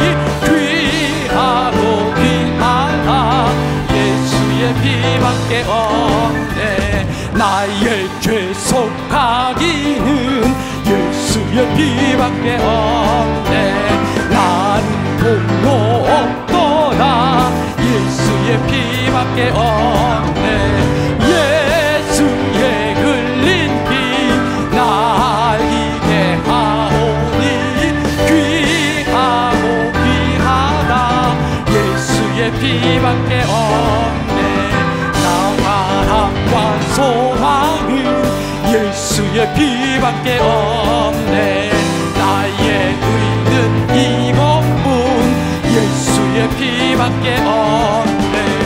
귀하고 귀하다. 예수의 피밖에 없네. 나의 죄 속하기는 예수의 피밖에 없네. 나는 공로 없도다. 예수의 피밖에 없네. 예수의 흘린 피 나에게 하오니 귀하고 귀하다. 예수의 피밖에 없네. 사랑과 소망은 예수의 피밖에 없네. 나의 의는 이것뿐 예수의 피밖에 없네.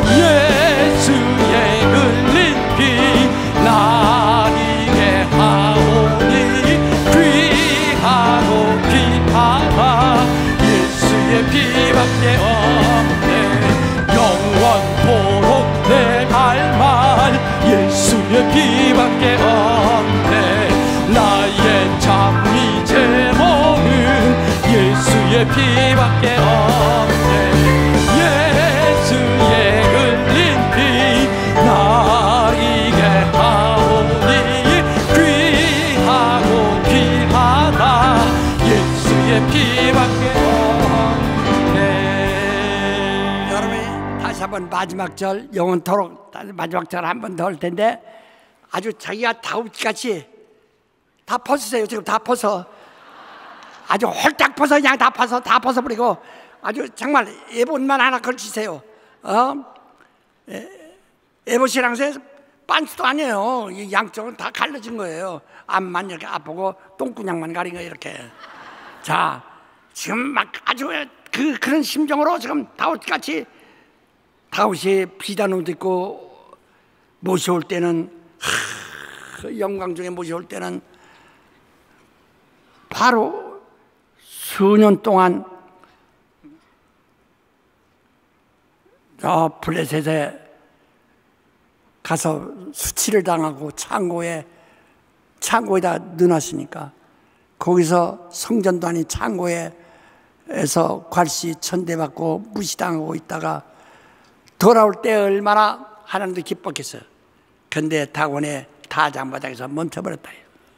예수의 흘린 피 나에게 하오니 귀하고 귀하다. 예수의 피밖에 없네. 영원토록 내 갈망 예수의 피밖에 없네. 나의 장미 제목은 예수의 피밖에 없네. 예수의 흘린 피 나에게 하오니 귀하고 귀하다. 예수의 피밖에 없네. 여러분이 다시 한번 마지막 절 영원토록 마지막 절 한 번 더 할 텐데 아주 자기가 다윗같이 다 벗으세요. 지금 다 벗어. 아주 홀딱 벗어. 그냥 다 벗어버리고 아주 정말 에봇만 하나 걸치세요. 에봇이랑서 빤스도 아니에요. 이 양쪽은 다 갈라진 거예요. 앞만 이렇게 앞보고 똥구녕만 가린 거예요. 이렇게. 자, 지금 막 아주 그런 심정으로 지금 다윗같이 다윗이 비단 옷 입고 모셔올 때는 영광 중에 모셔올 때는 바로 수년 동안 저 블레셋에 가서 수치를 당하고 창고에다 넣어놨으니까 거기서 성전도 아닌 창고에서 괄시 천대받고 무시당하고 있다가 돌아올 때 얼마나 하나님도 기뻤겠어요. 근데 다곤의 타작마당에서 멈춰버렸다.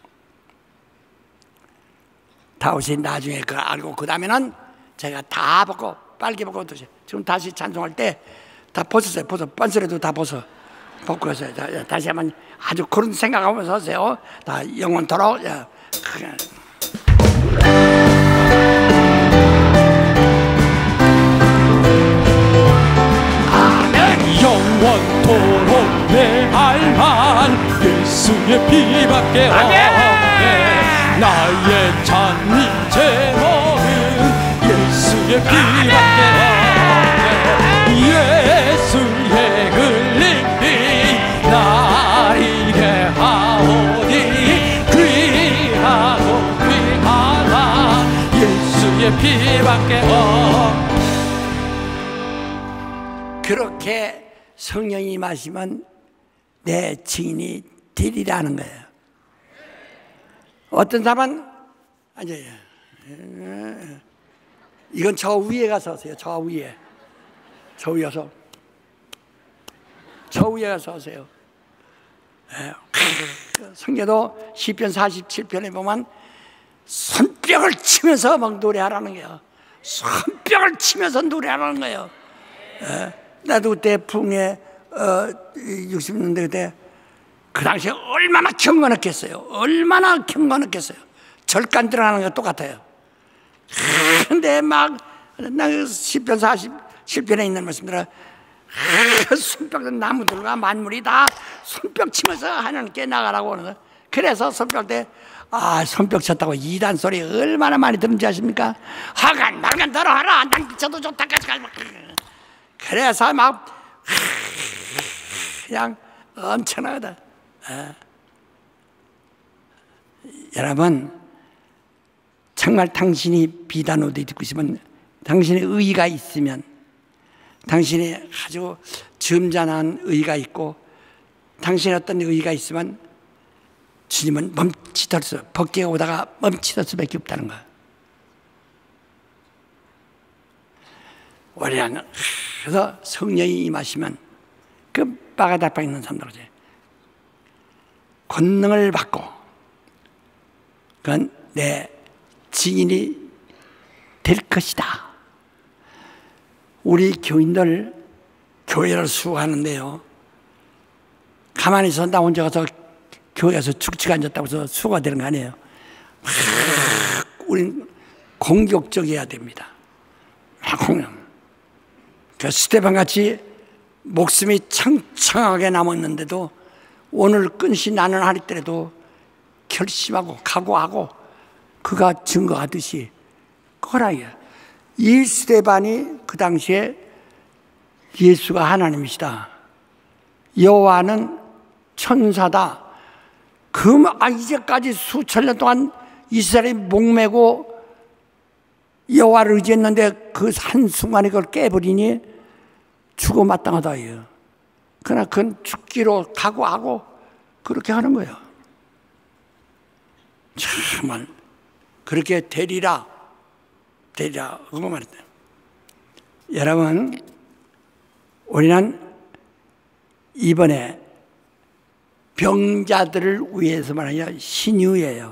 다윗이 나중에 그걸 알고 그 다음에는 제가 다 벗고 빨개 벗고 지금 다시 찬송할 때 다 벗었어요. 빤스레도 다 벗고 했어요. 다시 한번 아주 그런 생각하면서 하세요. 다 영원토록. 영원토록 내 할만 예수의 피밖에 없네. 나의 찬미 제목은 예수의 피밖에 없네. 예수의 흘린 피 나에게 하오니 귀하고 귀하다. 예수의 피밖에 없네. 그렇게 성령이 임하시면 내 증인이 되리라는 거예요. 어떤 사람은 앉아요. 이건 저 위에 가서 하세요. 저 위에 가서 하세요. 성경도 시편 47편에 보면 손뼉을 치면서 막 노래하라는 거예요. 손뼉을 치면서 노래하라는 거예요. 나도 그때 풍에 60년대 그때 그 당시에 얼마나 경건했겠어요. 얼마나 경건했겠어요. 절간 들어가는 거 똑같아요. 근데 막 시편 47편에 있는 말씀들은 손뼉 나무들과 만물이 다 손뼉 치면서 하나님께 나가라고 하는 거예요. 그래서 손뼉 때 손뼉 쳤다고 이단 소리 얼마나 많이 듣는지 아십니까? 하간 말간 들어하라 난 미쳐도 좋다까지 그래서 막 그냥 엄청나다. 여러분 정말 당신이 비단 옷을 입고 있으면, 당신의 의의가 있으면, 당신이 아주 점잖은 의의가 있고 당신의 어떤 의의가 있으면 주님은 멈칫할 법궤가 오다가 멈칫할 수밖에 없다는 거예요. 우리는 그래서 성령이 임하시면 그 바가닥방 있는 사람들이지 권능을 받고 그건 내 증인이 될 것이다. 우리 교인들 교회를 수고하는데요, 가만히 있어 나 혼자 가서 교회에서 축축 앉았다고 해서 수고가 되는 거 아니에요. 우린 공격적이어야 됩니다. 공격. 그 스테반같이 목숨이 청청하게 남았는데도 오늘 끊시 나는 하리더라도 결심하고 각오하고 그가 증거하듯이 거라야. 이 스테반이 그 당시에 예수가 하나님이시다, 여호와는 천사다, 이제까지 수천 년 동안 이스라엘이 목매고 여호와를 의지했는데 그 한순간에 그걸 깨버리니 죽어 마땅하다. 그러나 그건 죽기로 각오하고 그렇게 하는 거예요. 정말 그렇게 되리라 그거 말했다. 여러분, 우리는 이번에 병자들을 위해서만 아니라 신유예요.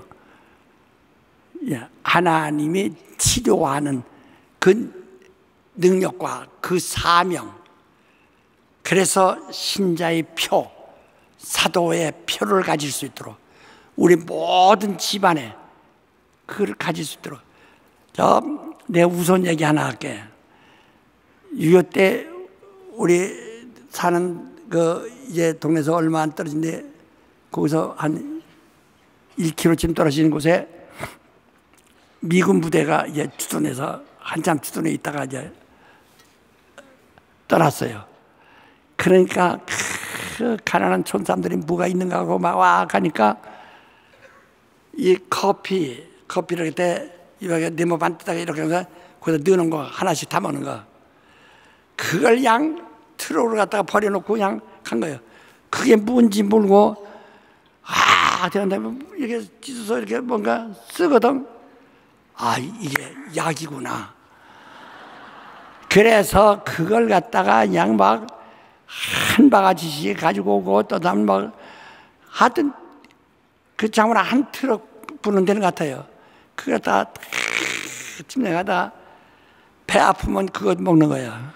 하나님이 치료하는 그 능력과 그 사명, 그래서 신자의 표, 사도의 표를 가질 수 있도록 우리 모든 집안에 그걸 가질 수 있도록. 내 우선 얘기 하나 할게. 6.25 때 우리 사는 이제 동네에서 얼마 안 떨어진데 거기서 한 1km쯤 떨어지는 곳에 미군 부대가 이제 주둔해서 한참 주둔해 있다가 이제 떠났어요. 그러니까 그 가난한 촌사람들이 뭐가 있는가 하고 막 와 가니까 이 커피를 그때 이렇게 네모 반듯하게 이렇게 해서 거기다 넣어놓은 거 하나씩 다 먹는 거, 그걸 양 트럭으로 갖다가 버려놓고 그냥 간 거예요. 그게 뭔지 모르고 그런다면 이렇게 찢어서 이렇게 뭔가 쓰거든. 이게 약이구나. 그래서 그걸 갖다가 그냥 막 한 바가지씩 가지고 오고 또 다음 막 하여튼 그 장문 한 트럭 부는 데는 같아요. 그거 다 내가 배 아프면 그거 먹는 거야.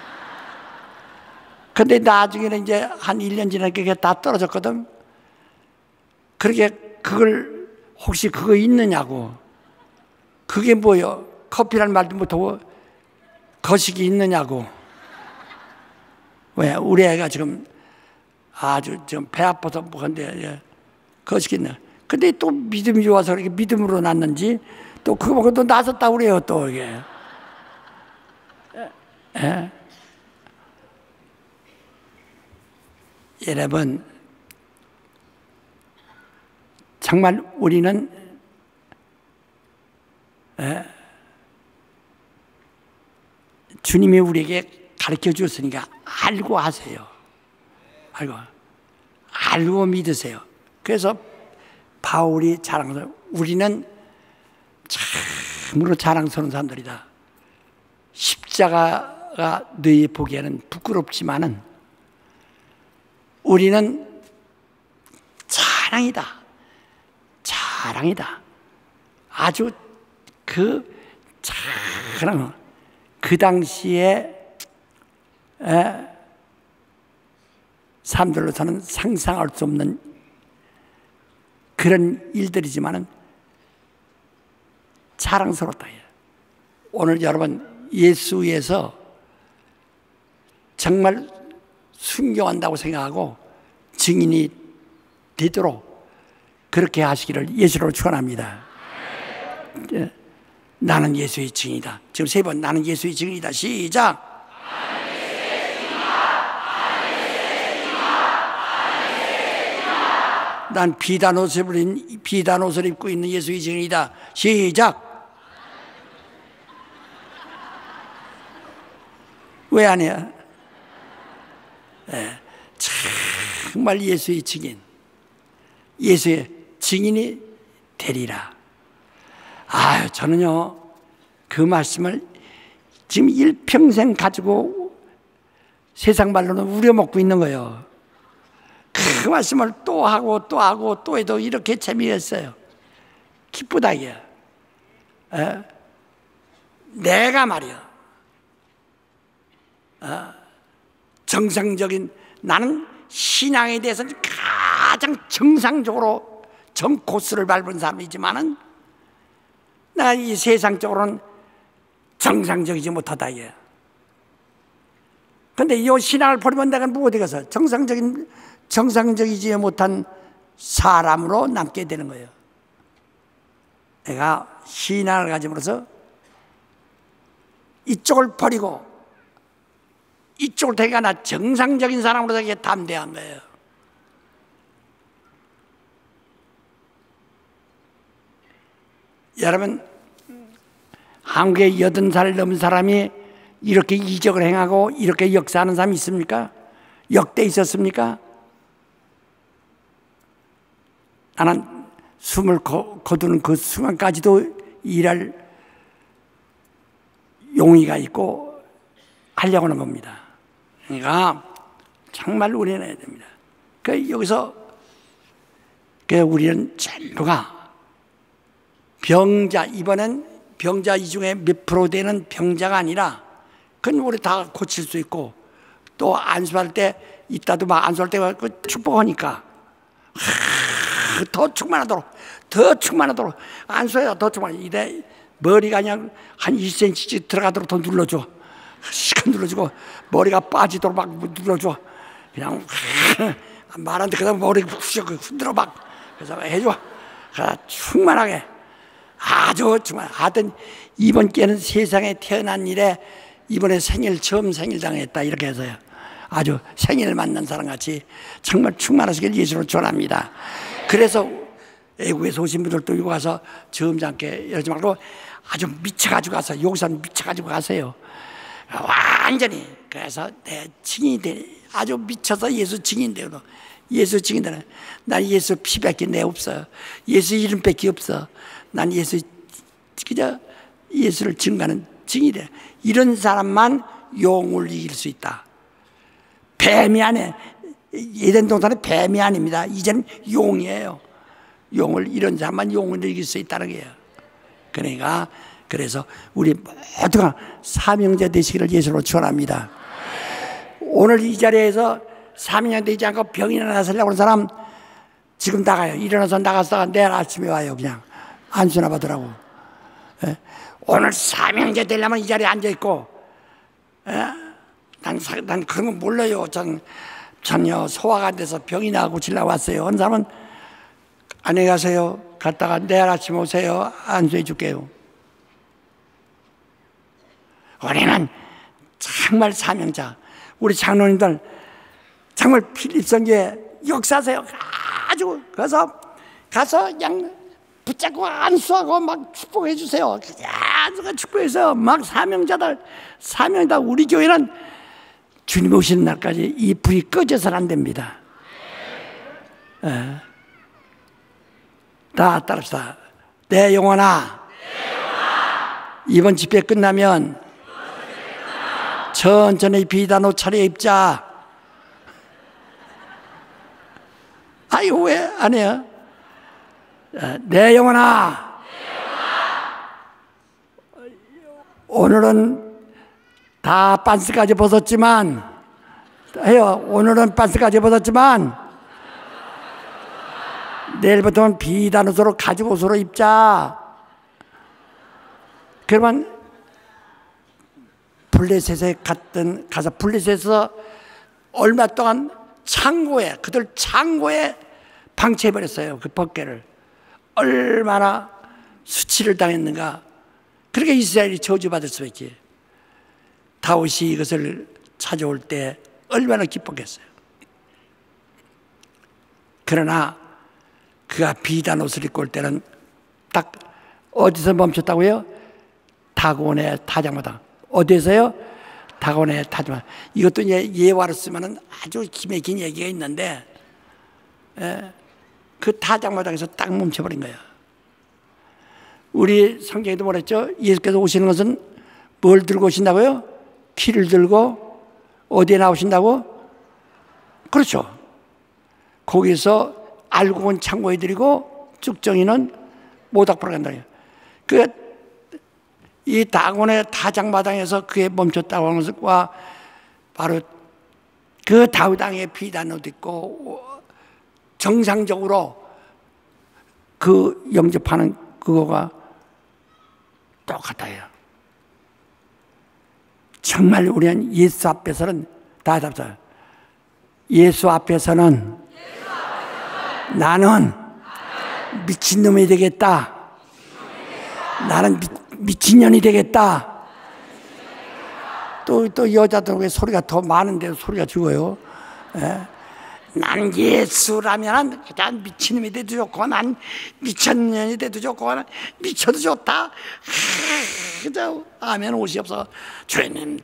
근데 나중에는 이제 한 1년 지나니까 그게 다 떨어졌거든. 그렇게 그걸 혹시 그거 있느냐고. 그게 뭐요? 커피란 말도 못하고 거식이 있느냐고. 왜? 우리 애가 지금 아주 지금 배 아파서 뭐한데 거식이 있나. 근데 또 믿음이 좋아서 그렇게 믿음으로 났는지 또 그거 보고 또 나섰다고 그래요, 또 이게. 여러분, 정말 우리는 주님이 우리에게 가르쳐 주었으니까 알고 하세요. 알고 믿으세요. 그래서 바울이 자랑스러워. 우리는 참으로 자랑스러운 사람들이다. 십자가가 너희 보기에는 부끄럽지만은 우리는 자랑이다. 자랑이다. 아주 그 자랑, 그 당시에 사람들로서는 상상할 수 없는 그런 일들이지만은 자랑스럽다. 오늘 여러분 예수 위에서 정말 순종한다고 생각하고 증인이 되도록 그렇게 하시기를 예수로 축원합니다. 나는 예수의 증인이다. 지금 3번 나는 예수의 증인이다. 시작. 난 비단 옷을 입고 있는 예수의 증인이다. 시작. 왜 안 해요? 정말 예수의 증인, 예수의 증인이 되리라. 저는요 그 말씀을 지금 일평생 가지고 세상 말로는 우려먹고 있는 거예요. 그 말씀을 또 하고 또 하고 또 해도 이렇게 재미있어요. 기쁘다 이게. 내가 말이야 정상적인, 나는 신앙에 대해서는 가장 정상적으로 정 코스를 밟은 사람이지만은 내가 이 세상적으로는 정상적이지 못하다 이게. 근데 이 신앙을 버리면 내가 뭐 어디 가서 정상적이지 못한 사람으로 남게 되는 거예요. 내가 신앙을 가짐으로써 이쪽을 버리고 이쪽을 되게 나 정상적인 사람으로 되게 담대한 거예요. 여러분, 한국에 80살 넘은 사람이 이렇게 이적을 행하고 이렇게 역사하는 사람이 있습니까? 역대 있었습니까? 나는 숨을 거두는 그 순간까지도 일할 용의가 있고 하려고 하는 겁니다. 그러니까 정말 우리는 해야 됩니다. 여기서 우리는 전부가 병자, 이번엔 병자 이 중에 몇 프로 되는 병자가 아니라 그건 우리 다 고칠 수 있고 또 안수할 때 이따도 막 안수할 때 축복하니까 더 충만하도록 안수해야 더 충만해. 이래 머리가 그냥 한 2cm씩 들어가도록 더 눌러줘. 시간 눌러주고 머리가 빠지도록 막 눌러줘. 그냥 말하는데 그다음 머리 흔들어 막 그래서 해줘. 충만하게 아주 충만. 하여튼 이번 기회는 세상에 태어난 일에 이번에 처음 생일 당했다 이렇게 해서요. 아주 생일을 만난 사람 같이 정말 충만하시길 예수로 축원합니다. 그래서 외국에서 오신 분들도 이거 가서 점잖게 이러지 말고 아주 미쳐가지고 가서 여기서 미쳐가지고 가세요. 완전히. 그래서 내 증인이 돼. 아주 미쳐서 예수 증인 되고 예수 증인 되는. 난 예수 피밖에 내 없어. 예수 이름밖에 없어. 난 그저 예수를 증거하는 증인이 돼. 이런 사람만 용을 이길 수 있다. 뱀이 아니에요. 예전 동산은 뱀이 아닙니다. 이제는 용이에요. 이런 사람만 용을 이길 수 있다는 거예요. 그러니까 그래서 우리 모두가 사명자 되시기를 예수로 축원합니다. 오늘 이 자리에서 사명자 되지 않고 병이나 나서려고 하는 사람 지금 나가요. 일어나서 나갔다가 내일 아침에 와요. 그냥 안수나 받으라고. 오늘 사명자 되려면 이 자리에 앉아있고 난 그런 거 몰라요. 전혀 소화가 안 돼서 병이 나고 질러 왔어요. 어느 사람은 안녕히 가세요. 갔다가 내일 아침 오세요. 안수해 줄게요. 우리는 정말 사명자. 우리 장로님들 정말 필립성교회 역사세요. 아주 가서 그냥 붙잡고 안수하고 막 축복해 주세요. 축복해서 막 사명자들 우리 교회는 주님 오시는 날까지 이 불이 꺼져서는 안 됩니다. 다 따릅시다. 내 영혼아, 이번 집회 끝나면 천천히 비단 옷 차려입자. 아이고 왜 안 해요? 내 영혼아, 오늘은 다 반스까지 벗었지만 해요. 오늘은 반스까지 벗었지만 내일부터는 비단 옷으로 가죽 옷으로 입자. 그러면 블레셋에 가서 블레셋에서 얼마 동안 그들 창고에 방치해버렸어요. 그 법궤를. 얼마나 수치를 당했는가. 그렇게 이스라엘이 저주받을 수 있지. 다윗이 이것을 찾아올 때 얼마나 기뻤겠어요. 그러나 그가 비단 옷을 입고 올 때는 딱 어디서 멈췄다고요? 다곤의 타작마당. 어디에서요? 다곤의 타작마당. 이것도 이제 예화로 쓰면 아주 기맥힌 얘기가 있는데, 그 타작마당에서 딱 멈춰버린 거예요. 우리 성경에도 뭐랬죠? 예수께서 오시는 것은 뭘 들고 오신다고요? 키를 들고 어디에 나오신다고? 그렇죠. 거기서 알고 온 창고에 드리고 쭉정이는 모닥불을 간다. 이 다곤의 타작마당에서 그에 멈췄다고 하는 것과 바로 그 다윗 왕의 비단 옷 입고 정상적으로 그 영접하는 그거가 똑같아요. 정말 우리는 예수 앞에서는 다 답답해요. 예수 앞에서는 나는 미친놈이 되겠다. 나는 미친년이 되겠다. 또 여자들 소리가 더 많은데 소리가 죽어요. 나는 예수라면 그냥 미친놈이 돼도 좋고, 난 미천년이 돼도 좋고, 난 미쳐도 좋다. 그저 아멘 오시옵소서. 주님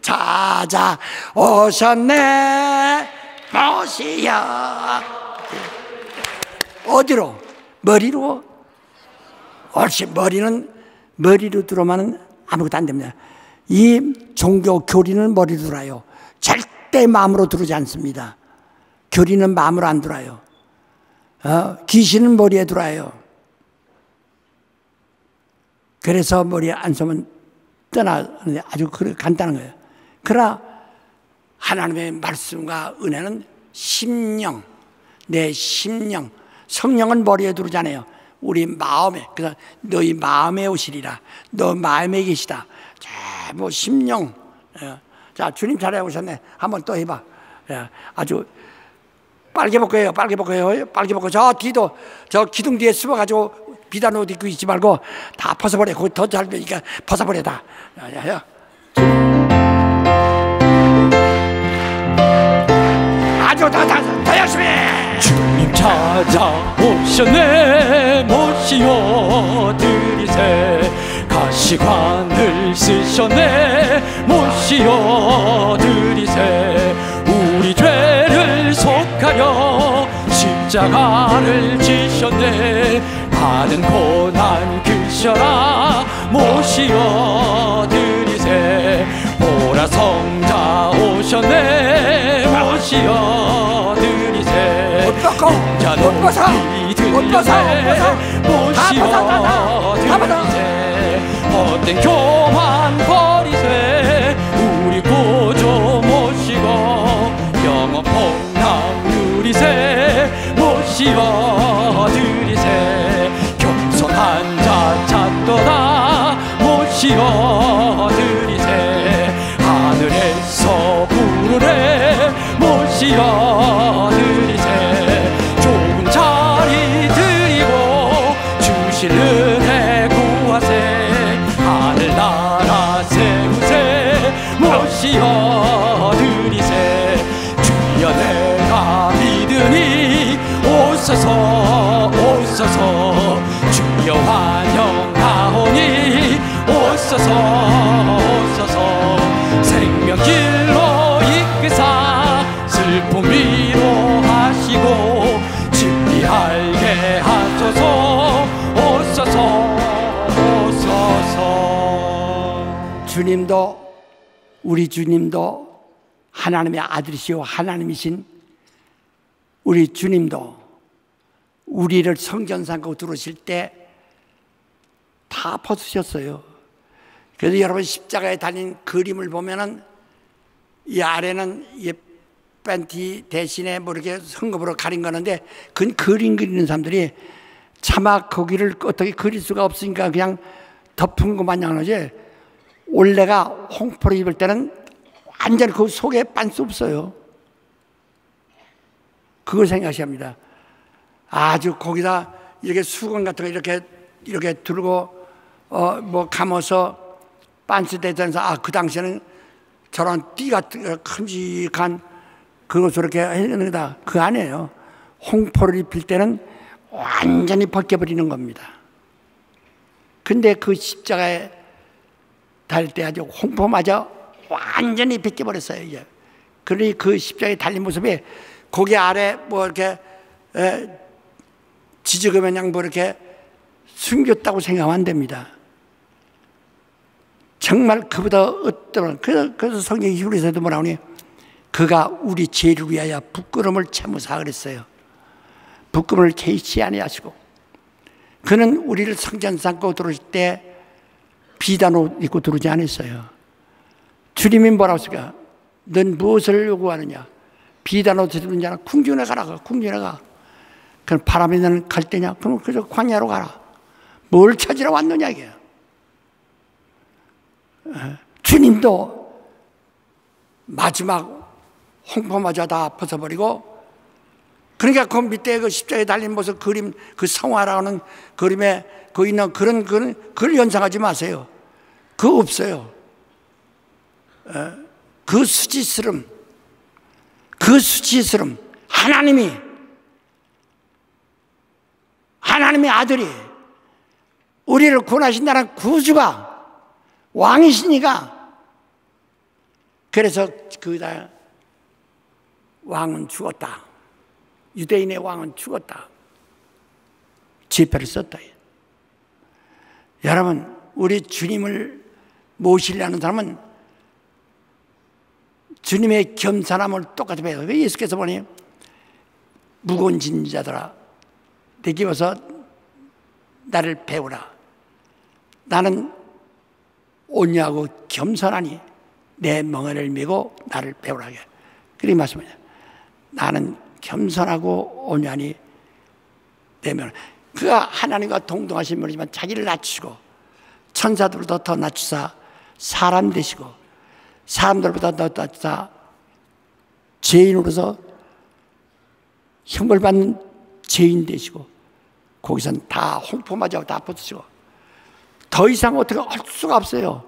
찾아오셨네 모시여. 어디로? 머리로? 옳지. 머리로 들어오면 아무것도 안 됩니다. 이 종교 교리는 머리로 들어요. 절대 마음으로 들어오지 않습니다. 교리는 마음으로 안 들어요. 귀신은 머리에 들어요. 그래서 머리에 안 쏘면 떠나는데 아주 간단한 거예요. 그러나 하나님의 말씀과 은혜는 심령, 내 심령, 성령은 머리에 들어오잖아요. 우리 마음에. 그래서 너희 마음에 오시리라. 너 마음에 계시다. 자, 뭐 심령. 자, 주님 잘해 오셨네. 한번 또 해봐. 아주 빨개 벗고요. 빨개 벗고요. 빨개 벗고 저 뒤도 저 기둥 뒤에 숨어가지고 비단 옷 입고 있지 말고 다 벗어버려. 거기 더 잘 되니까 벗어버려 다. 야. 아주 더 열심히. 주님 찾아오셨네 모시어 드리세. 가시관을 쓰셨네 모시어 드리세. 우리 죄를 속하여 십자가를 지셨네. 받은 고난 그셔라 모시어 드리세. 보라 성자 오셨네 모시어 드리세. 옷 벗고 옷 벗어 모시어 드리세. 헛된 교만 버리세. 우리 구주 모시고 영원 복락 누리세 모시어 드리세. 겸손한 자 찾도다 모시어 드리세. 하늘에서 부르래 모시어 드리세. 좁은 자리 드리고 주실 은혜 구하세. 하늘나라 세우세 모시어 드리세. 주여 내가 믿으니 오소서 오소서. 주여 환영하오니 오소서 오소서. 생명길로 이끄사 우리 주님도 하나님의 아들이시오 하나님이신 우리 주님도 우리를 성전 삼고 들어오실 때 다 벗으셨어요. 그래서 여러분 십자가에 달린 그림을 보면은 이 아래는 이 팬티 대신에 뭐 이렇게 성급으로 가린 거는데 그 그림 그리는 사람들이 차마 거기를 어떻게 그릴 수가 없으니까 그냥 덮은 것만 양하지 원래가 홍포를 입을 때는 완전히 그 속에 빤스 없어요. 그걸 생각하셔야 합니다. 아주 거기다 이렇게 수건 같은 거 이렇게 들고 뭐 감아서 빤스 대전에서 그 당시에는 저런 띠 같은 큼직한 그것으로 이렇게 해는 거다. 그 아니에요. 홍포를 입힐 때는 완전히 벗겨버리는 겁니다. 근데 그 십자가에 달릴 때 아주 홍포마저 완전히 벗겨버렸어요. 이제. 그러니 그 십자가에 달린 모습이 거기 아래 뭐 이렇게 지저귀면 그냥 뭐 이렇게 숨겼다고 생각하면 안 됩니다. 정말 그보다 어떤 그래서 성경 히브리서에도 뭐라 하니 그가 우리 죄를 위하여 부끄러움을 참으사 그랬어요. 부끄러움을 개의치 아니하시고 그는 우리를 성전 삼고 들어오실 때 비단 옷 입고 들어오지 않았어요. 주님이 뭐라고 했을까? 넌 무엇을 요구하느냐? 비단 옷을 입는 자는 궁전에 가라. 궁전에 가. 그럼 바람이 나는 갈대냐? 그럼 그저 광야로 가라. 뭘 찾으러 왔느냐 이게. 주님도 마지막 홍포마저 다 벗어버리고 그러니까 그 밑에 그 십자가에 달린 모습 그림 그 성화라는 그림에 그 있는 그걸 연상하지 마세요. 그거 없어요. 그 수치스름 하나님의 아들이 우리를 구원하신다는 구주가 왕이시니까 그래서 그다 왕은 죽었다. 유대인의 왕은 죽었다. 지폐를 썼다. 여러분 우리 주님을 모시려는 사람은 주님의 겸손함을 똑같이 배워요. 예수께서 보니 무거운 짐 자들아 내게 와서 나를 배우라. 나는 온유하고 겸손하니 내 멍에를 메고 나를 배우라. 그렇게 말씀하냐. 나는 겸손하고 온유하니 내 멍을. 그가 하나님과 동등하신 분이지만 자기를 낮추고 천사들보다 더 낮추사 사람 되시고 사람들보다 더 낮추사 죄인으로서 형벌받는 죄인 되시고 거기선 다 홍포마저 다 벗으시고 더 이상 어떻게 할 수가 없어요.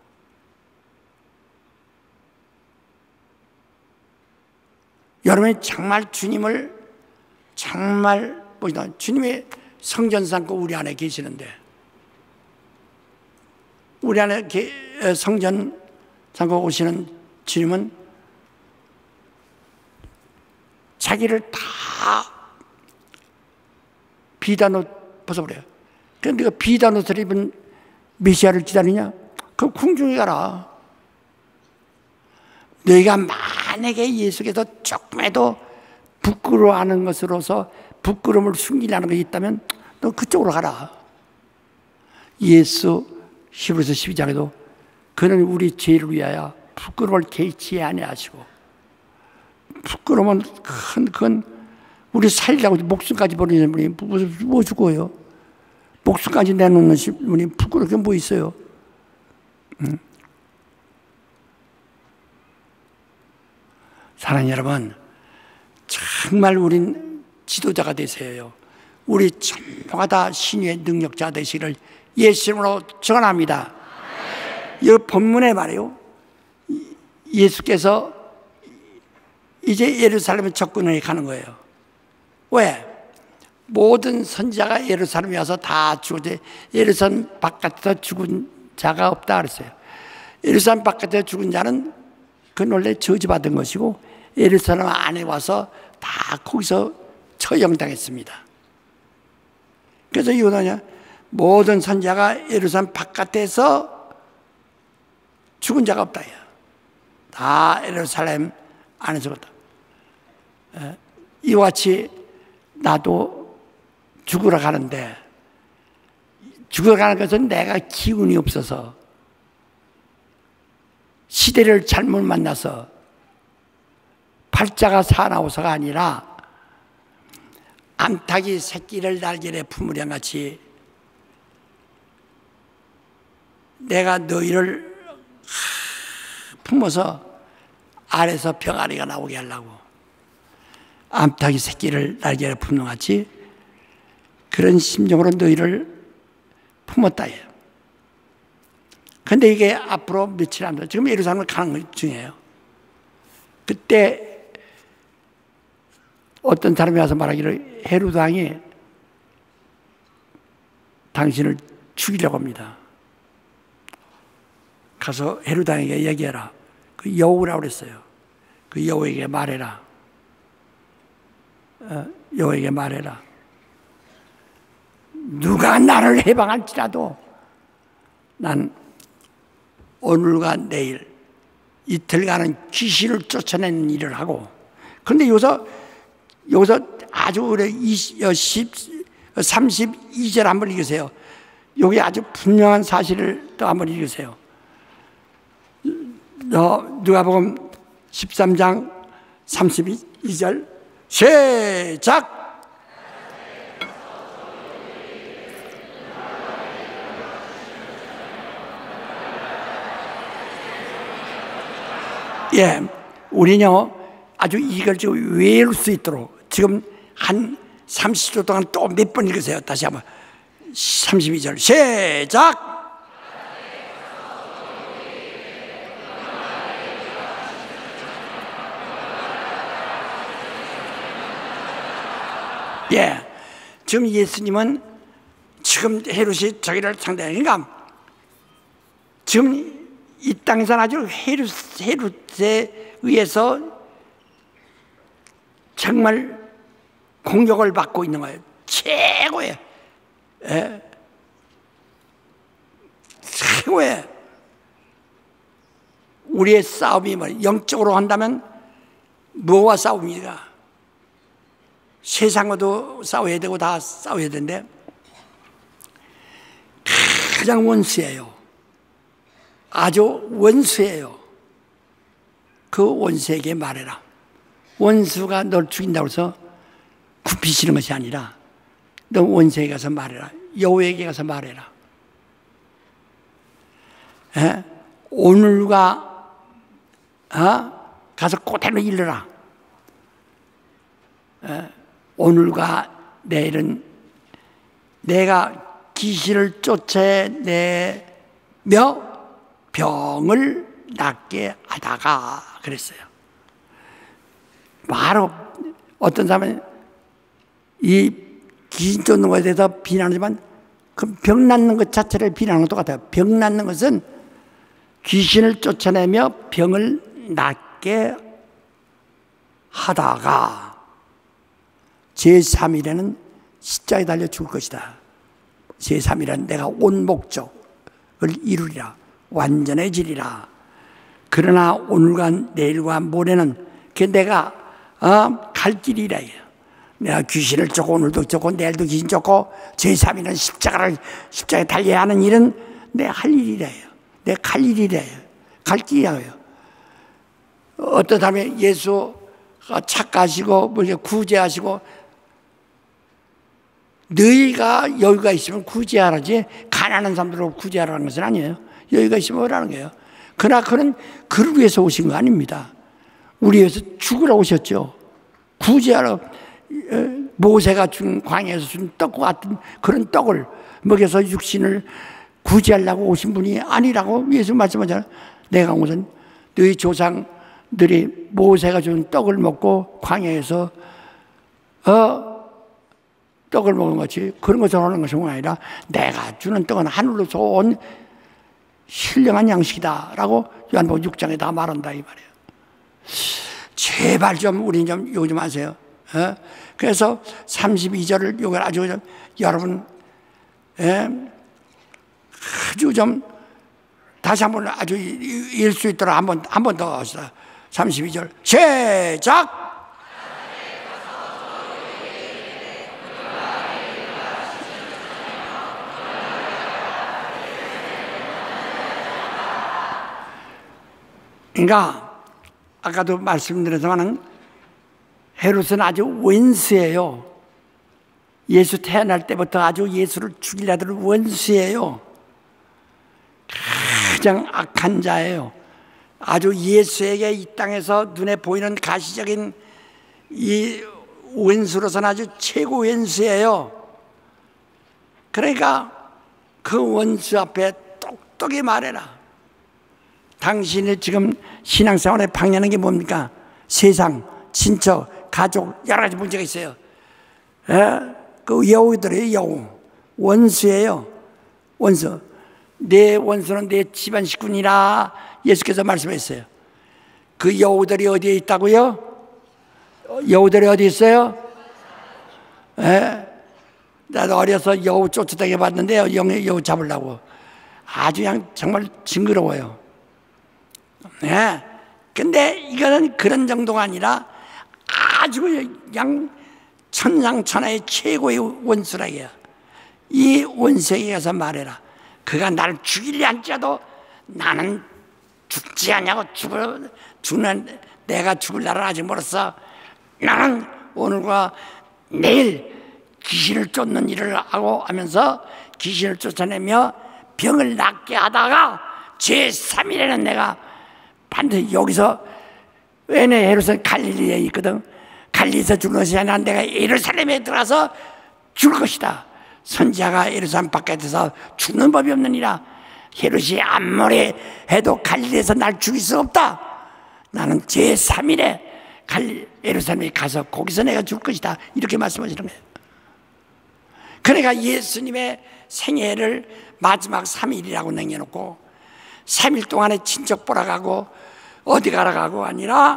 여러분이 정말 주님을 정말 보시다 주님의 성전 삼고 우리 안에 계시는데 우리 안에 성전 삼고 오시는 주님은 자기를 다 비단옷 벗어버려요. 그런데 네가 비단옷을 입은 메시아를 기다리냐? 그럼 궁중에 가라. 너희가 만약에 예수께서 조금이라도 부끄러워하는 것으로서 부끄러움을 숨기려는 것이 있다면 너 그쪽으로 가라. 예수 히브리서 12장에도 그는 우리 죄를 위하여 부끄러움을 개의치 아니하시고 부끄러움은 그건 우리 살리라고 목숨까지 버리는 분이 뭐 죽어요? 목숨까지 내놓는 분이 부끄러울 게 뭐 있어요? 사랑하는 여러분, 정말 우린 지도자가 되세요. 우리 전부가 다 신유의 능력자 되시기를 예수님으로 전합니다. 이 본문에 말이에요. 예수께서 이제 예루살렘에 접근해 가는 거예요. 왜? 모든 선지자가 예루살렘에 와서 다 죽었지. 예루살렘 바깥에서 죽은 자가 없다 그랬어요. 예루살렘 바깥에서 죽은 자는 그건 원래 저주받은 것이고 예루살렘 안에 와서 다 거기서 처형당했습니다. 그래서 이거는 모든 선지자가 예루살렘 바깥에서 죽은 자가 없다. 다 예루살렘 안에 죽었다. 이와 같이 나도 죽으러 가는데, 죽으러 가는 것은 내가 기운이 없어서, 시대를 잘못 만나서, 팔자가 사나워서가 아니라 암탉이 새끼를 날개에 품으려 같이 내가 너희를 품어서 아래서 병아리가 나오게 하려고, 암탉이 새끼를 날개에 품는 같이 그런 심정으로 너희를 품었다. 그런데 이게 앞으로 며칠 안 돼. 지금 예루살렘을 가는 것 중이에요. 그때 어떤 사람이 와서 말하기를 헤로드 왕이 당신을 죽이려고 합니다. 가서 헤로드 왕에게 얘기해라. 그 여우라고 그랬어요. 그 여우에게 말해라. 여우에게 말해라. 누가 나를 해방할지라도 난 오늘과 내일 이틀간은 귀신을 쫓아내는 일을 하고, 그런데 여기서 아주 오래 32절 한번 읽으세요. 여기 아주 분명한 사실을 또 한번 읽으세요. 누가복음 13장 32절 시작. 예, 우리는요 아주 이걸 좀 외울 수 있도록 지금 한 30초 동안 또 몇 번 읽으세요. 다시 한번 32절 시작. 예, 지금 예수님은 지금 헤롯이 저기를 상대하니까 지금 이 땅에서는 아주 헤롯에 의해서 정말 공격을 받고 있는 거예요. 최고의 우리의 싸움이 뭐 영적으로 한다면 뭐와 싸움입니까? 세상과도 싸워야 되고 다 싸워야 되는데 가장 원수예요. 아주 원수예요. 그 원수에게 말해라. 원수가 널 죽인다고 해서 굽히시는 것이 아니라 너 원수에게 가서 말해라. 여호에게 가서 말해라. 오늘과 가서 그대로 일러라. 오늘과 내일은 내가 귀신을 쫓아내며 병을 낫게 하다가 그랬어요. 바로 어떤 사람은 이 귀신 쫓는 것에 대해서 비난하지만 그 병 낫는 것 자체를 비난하는 것 똑같아요. 병 낫는 것은 귀신을 쫓아내며 병을 낫게 하다가 제3일에는 십자가에 달려 죽을 것이다. 제3일은 내가 온 목적을 이루리라. 완전해지리라. 그러나 오늘과 내일과 모레는 그 내가 갈 길이라. 내가 귀신을 쫓고 오늘도 쫓고 내일도 귀신 쫓고 제3일은 십자가에 달려야 하는 일은 내 할 일이래요. 내 갈 일이래요. 갈 길이에요. 어떤 사람이 예수가 착하시고 뭐 구제하시고 너희가 여유가 있으면 구제하라지 가난한 사람들을 구제하라는 것은 아니에요. 여유가 있으면 하라는 거예요. 그러나 그는 그를 위해서 오신 거 아닙니다. 우리 위해서 죽으러 오셨죠. 구제하러 모세가 준 광야에서 준 떡과 같은 그런 떡을 먹여서 육신을 구제하려고 오신 분이 아니라고 예수 말씀하잖아요. 내가 온 것은 너희 조상들이 모세가 준 떡을 먹고 광야에서 떡을 먹은 것이 그런 것을 하는 것이 아니라 내가 주는 떡은 하늘로서 온 신령한 양식이다라고 요한복음 6장에 다 말한다 이 말이에요. 제발 좀 우리 좀 요거 좀 하세요. 그래서 32절을 요걸 아주 좀 여러분 아주 좀 다시 한번 아주 일 수 있도록 한 번 더 합시다. 32절 시작. 그러니까 아까도 말씀드렸지만은 헤롯은 아주 원수예요. 예수 태어날 때부터 아주 예수를 죽이려던 원수예요. 가장 악한 자예요. 아주 예수에게 이 땅에서 눈에 보이는 가시적인 이 원수로서는 아주 최고 원수예요. 그러니까 그 원수 앞에 똑똑히 말해라. 당신이 지금 신앙생활에 방해하는 게 뭡니까? 세상, 친척, 가족 여러 가지 문제가 있어요. 그 여우들이에요. 여우 원수예요. 원수. 내 원수는 내 집안 식구니라 예수께서 말씀했어요. 그 여우들이 어디에 있다고요? 여우들이 어디 있어요? 나도 어려서 여우 쫓아다녀 봤는데요. 여우 잡으려고 아주 그냥 정말 징그러워요. 근데 이거는 그런 정도가 아니라 아주 그냥 천상천하의 최고의 원수라고요. 이 원수에게 가서 말해라. 그가 나를 죽이려 할지라도 나는 죽지 않냐고 죽는 내가 죽을 날은 아직 멀었어. 나는 오늘과 내일 귀신을 쫓는 일을 하고 하면서 귀신을 쫓아내며 병을 낫게 하다가 제3일에는 내가 반드시 여기서 왜냐 헤롯은 갈릴리에 있거든. 갈릴리에서 죽는 것이 아니라 내가 예루살렘에 들어가서 죽을 것이다. 선지자가 예루살렘 바깥에서 죽는 법이 없느니라. 헤롯이 아무리 해도 갈릴리에서 날 죽일 수 없다. 나는 제3일에 예루살렘에 가서 거기서 내가 죽을 것이다. 이렇게 말씀하시는 거예요. 그러니까 예수님의 생애를 마지막 3일이라고 남겨놓고 3일 동안에 친척 보러 가고 어디 가러 가고 아니라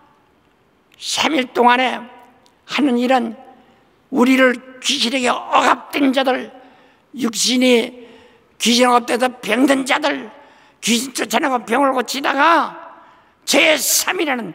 3일 동안에 하는 일은 우리를 귀신에게 억압된 자들, 육신이 귀신 억압돼서 병든 자들, 귀신 쫓아내고 병을 고치다가 제3일에는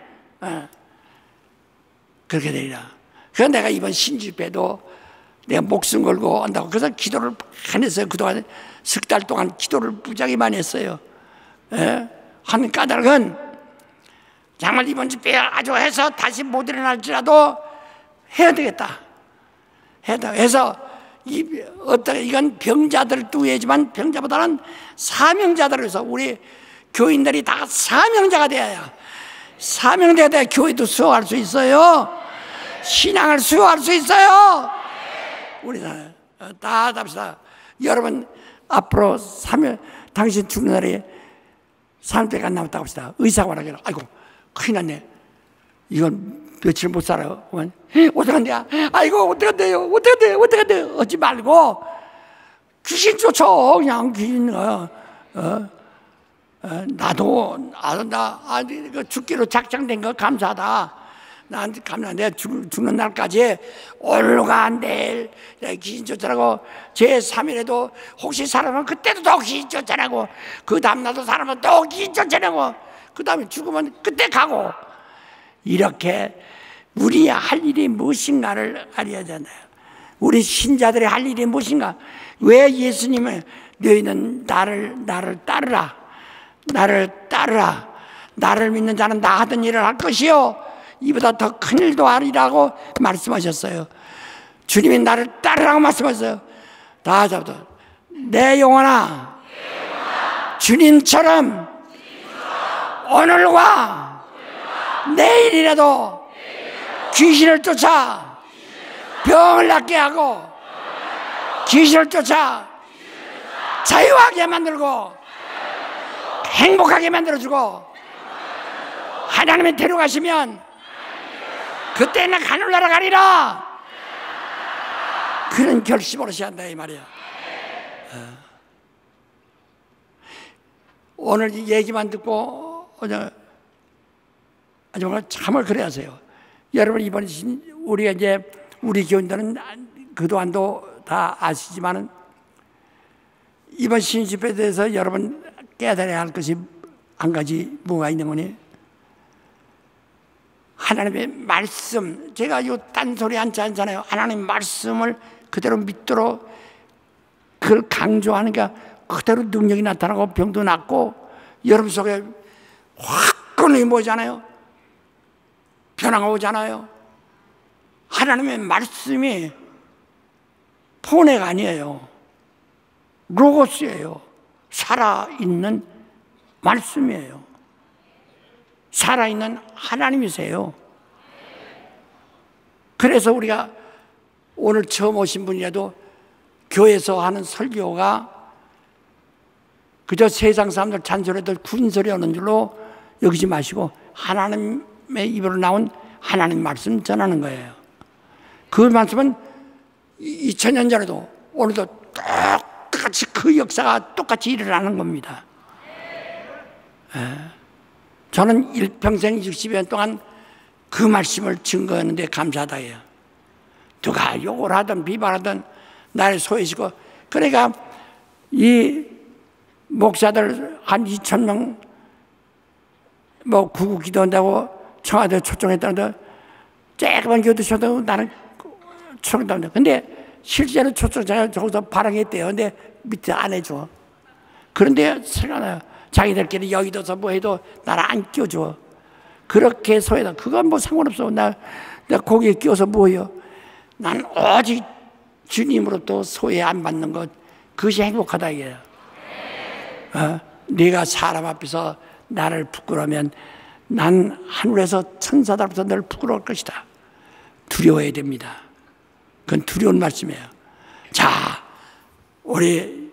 그렇게 되리라. 그래서 내가 이번 신집회도 내가 목숨 걸고 한다고 그래서 기도를 많이 했어요. 그동안 석 달 동안 기도를 무지하게 많이 했어요. 하는 까닭은 정말 이번 집회에 아주 해서 다시 못 일어날지라도 해야 되겠다. 해서 이건 병자들도 해야지만 병자보다는 사명자들을 위해서 우리 교인들이 다 사명자가 되어야 사명자가 돼야 교회도 수호할 수 있어요. 신앙을 수호할 수 있어요. 우리 다 합시다. 여러분 앞으로 3일 당신 죽는 날에 3일밖에 안 남았다고 합시다. 의사가 말하기로 아이고 큰일 났네. 이건 며칠 못 살아요. 어떡한대요? 아이고 어떡한대요? 어떡한대요? 하지 말고 귀신 쫓아. 그냥 귀신 나도 죽기로 작정된 거 감사하다. 나한테 감사한데 죽는 날까지 오늘과 내일 귀신 쫓아나고 제3일에도 혹시 살아면 그때도 또 귀신 쫓아나고 그 다음날도 살아면 또 귀신 쫓아나고 그 다음에 죽으면 그때 가고 이렇게 우리 할 일이 무엇인가를 알아야 되잖아요. 우리 신자들의 할 일이 무엇인가. 왜 예수님은 너희는 나를 따르라. 나를 믿는 자는 나 하던 일을 할 것이요 이보다 더 큰 일도 하리라고 말씀하셨어요. 주님이 나를 따르라고 말씀하셨어요. 다 잡다. 내 영혼아 주님처럼 오늘과 내일이라도 귀신을 쫓아 병을 낫게 하고 귀신을 쫓아 자유하게 만들고 행복하게 만들어주고 하나님이 데려가시면 그때는 하늘나라 가리라. 그런 결심으로 해야 한다 이 말이야. 오늘 이 얘기만 듣고 정말 참을 그래야 하세요. 여러분 이번 우리가 이제 우리 교인들은 그동안도 다 아시지만은 이번 신집회에 대해서 여러분 깨달아야 할 것이 한 가지 뭐가 있는 거니? 하나님의 말씀, 제가 요 딴소리 한지 않잖아요. 하나님 말씀을 그대로 믿도록 그걸 강조하니까 그대로 능력이 나타나고 병도 낫고 여러분 속에 화끈하게 뭐잖아요. 변화가 오잖아요. 하나님의 말씀이 폰해가 아니에요. 로고스예요. 살아있는 말씀이에요. 살아있는 하나님이세요. 그래서 우리가 오늘 처음 오신 분이라도 교회에서 하는 설교가 그저 세상 사람들 잔소리들 군소리 하는 줄로 여기지 마시고 하나님의 입으로 나온 하나님 말씀 전하는 거예요. 그 말씀은 2000년 전에도 오늘도 똑같이 그 역사가 똑같이 일어나는 겁니다. 저는 일평생 60여 년 동안 그 말씀을 증거하는데 감사하다 해요. 누가 욕을 하든 비판하든 나를 소외시고, 그러니까 이 목사들 한 2000명 뭐 구국 기도한다고 청와대 초청했다는데 조그만 교도소도 나는 초청한다는데, 근데 실제로 초청자가 저기서 발행했대요. 근데 밑에 안 해줘. 그런데 생각나요. 자기들끼리 여의도서 뭐 해도 나를 안 끼워줘. 그렇게 소외다. 그건 뭐 상관없어. 나 거기에 끼워서 뭐해요. 난 오직 주님으로부터 소외 안 받는 것, 그것이 행복하다 이게요. 네가 사람 앞에서 나를 부끄러우면 난 하늘에서 천사들부터 너를 부끄러울 것이다. 두려워해야 됩니다. 그건 두려운 말씀이에요. 자, 우리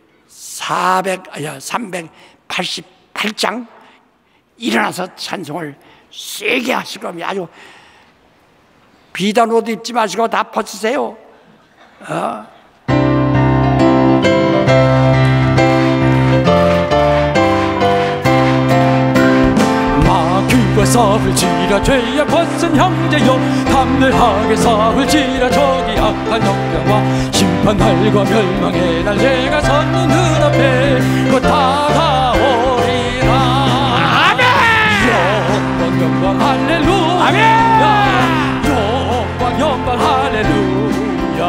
388장 일어나서 찬송을 세게 하실 겁니다. 아주 비단 옷 입지 마시고 다 벗으세요. 마귀와 싸울지라 죄악 벗은 형제여, 담대하게 싸울지라 저기 악한 형병과 심판날과 멸망의 날 내가 섰는 눈앞에 곧 다가오리라. 아멘. 영광 할렐루야. 아멘. 영광 할렐루야.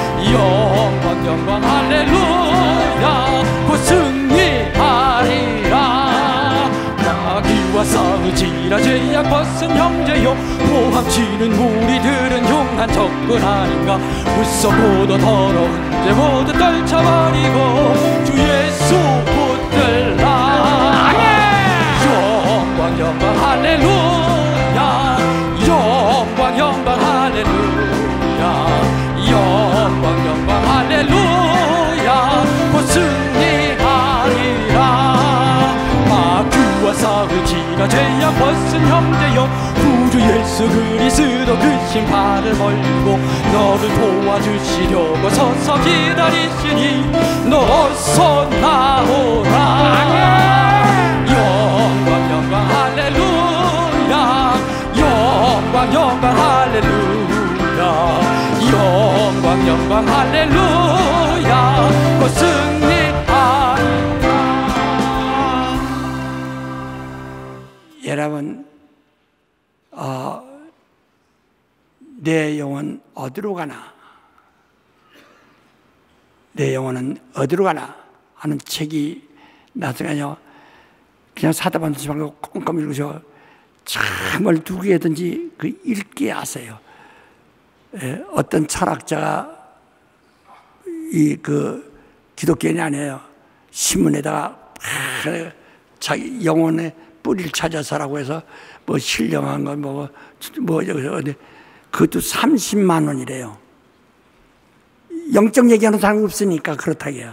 영광 할렐루야. 곧 승리하리라. 마귀와 싸우지라 죄악 벗은 형제여, 모함치는 무리들은 용한 적군 아닌가. 웃어보도 더러운 죄 모두 떨쳐버리고 주 예수 붙들라. 영광 할렐루야. 영광 할렐루야. 영광 할렐루야. 곧 승리하리라. 마귀와 싸우지라 죄악 벗은 형제여, 구주 예수 그리스도 그 심판을 멀고 너를 도와주시려고 서서 기다리시니 너 어서 나오라. 영광 할렐루야. 영광 할렐루야. 영광 할렐루야. 곧 승리하리라. 여러분, 내 영혼 어디로 가나? 내 영혼은 어디로 가나? 하는 책이 나중에요. 그냥 사다 받지 말고 꼼꼼히 읽으셔. 참을 누구에든지 그 읽게 하세요. 어떤 철학자가 그 기독교인이 아니에요. 신문에다가 자기 영혼의 뿌리를 찾아서라고 해서 뭐 신령한 건 뭐 여기서 그것도 30만 원이래요. 영적 얘기하는 사람이 없으니까 그렇다고요.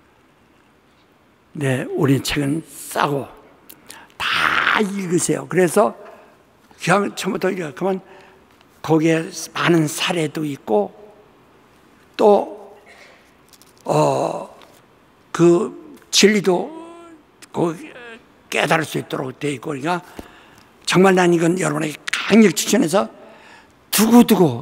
네, 우리 책은 싸고 다 읽으세요. 그래서 그냥 처음부터 읽어요. 그러면 거기에 많은 사례도 있고 또 그 진리도 깨달을 수 있도록 되어 있고, 그러니까 정말 난 이건 여러분에게 강력 추천해서 두고두고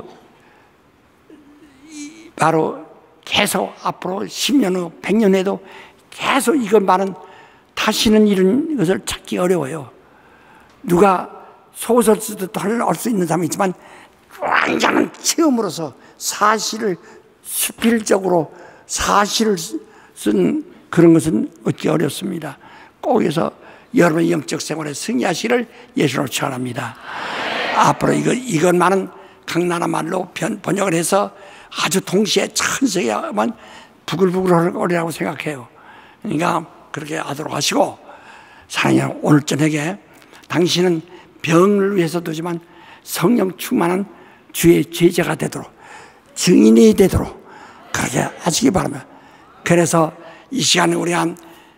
바로 계속 앞으로 10년 후 100년 후에도 계속 이것만은 다 사실은 이런 것을 찾기 어려워요. 누가 소설 쓰듯 할 수 있는 사람이 있지만 완전한 체험으로서 사실을 수필적으로 사실을 쓴 그런 것은 얻기 어렵습니다. 꼭 해서 여러분의 영적 생활에 승리하시기를 예수로 축원합니다. 앞으로 이것만은 각 나라 말로 번역을 해서 아주 동시에 전 세계만 부글부글거리라고 생각해요. 그러니까 그렇게 하도록 하시고, 사랑해요. 오늘 저녁에 당신은 병을 위해서도지만 성령 충만한 주의 제자가 되도록, 증인이 되도록 그렇게 하시기 바랍니다. 그래서 이 시간에 우리가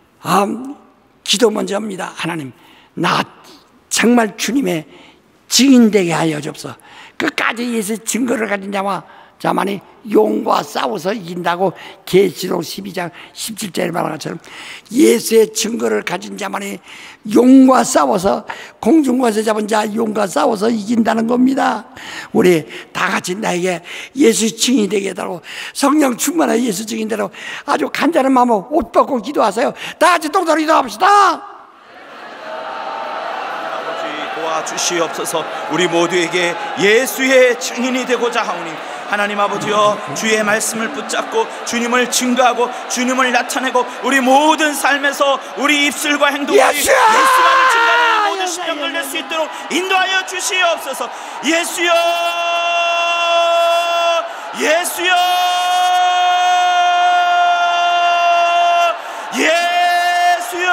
기도 먼저 합니다. 하나님, 나 정말 주님의 증인 되게 하여 주옵소서. 끝까지 예수 증거를 가진 자만이 용과 싸워서 이긴다고 계시록 12장 17절에 말한 것처럼 예수의 증거를 가진 자만이 용과 싸워서, 공중과에서 잡은 자 용과 싸워서 이긴다는 겁니다. 우리 다 같이 나에게 예수 증인이 되게 해달라고, 성령 충만한 예수 증인 되라고 아주 간절한 마음으로 옷 벗고 기도하세요. 다 같이 동서로 기도합시다. 도와주시옵소서. 우리 모두에게 예수의 증인이 되고자 하오니 하나님 아버지여, 주의 말씀을 붙잡고 주님을 증거하고 주님을 나타내고 우리 모든 삶에서 우리 입술과 행동으로 예수만을 증거하는 모든 신령을 낼 수 있도록 인도하여 주시옵소서. 예수여, 예수여, 예수여.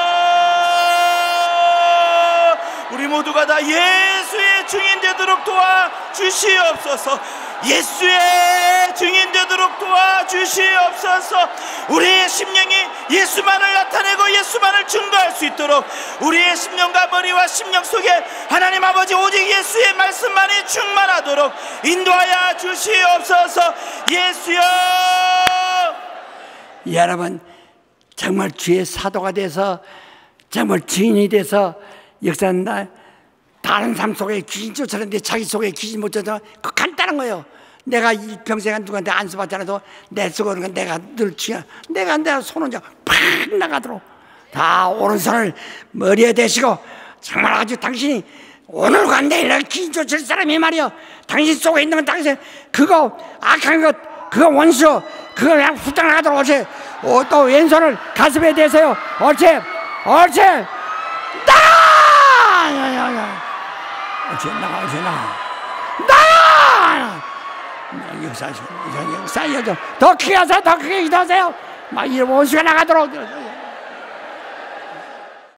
우리 모두가 다 예수의 증인 되도록 도와주시옵소서. 예수의 증인 되도록 도와주시옵소서. 우리의 심령이 예수만을 나타내고 예수만을 증거할 수 있도록 우리의 심령과 머리와 심령 속에 하나님 아버지 오직 예수의 말씀만이 충만하도록 인도하여 주시옵소서. 예수여. 여러분, 정말 주의 사도가 돼서, 정말 증인이 돼서 역사한다. 다른 삶 속에 귀신 쫓아내는데 자기 속에 귀신 못 쫓아내. 그 간단한 거예요. 내가 일평생 누구한테 안수받지 않아도 내 속으로는 내가 늘 취해. 내가 손을 팍 나가도록 다 오른손을 머리에 대시고, 정말 아주 당신이 오늘과 내일 귀신 쫓을 사람이 말이요, 당신 속에 있는 건 당신 그거 악한 것, 그거 원수, 그거 그냥 후딱 나가도록. 옳지. 또 왼손을 가슴에 대세요. 옳지, 옳지. 나가, 역사하시고, 역사하셔. 더 크게 하세요. 더 크게 기도하세요. 막 이 원수가 나가도록.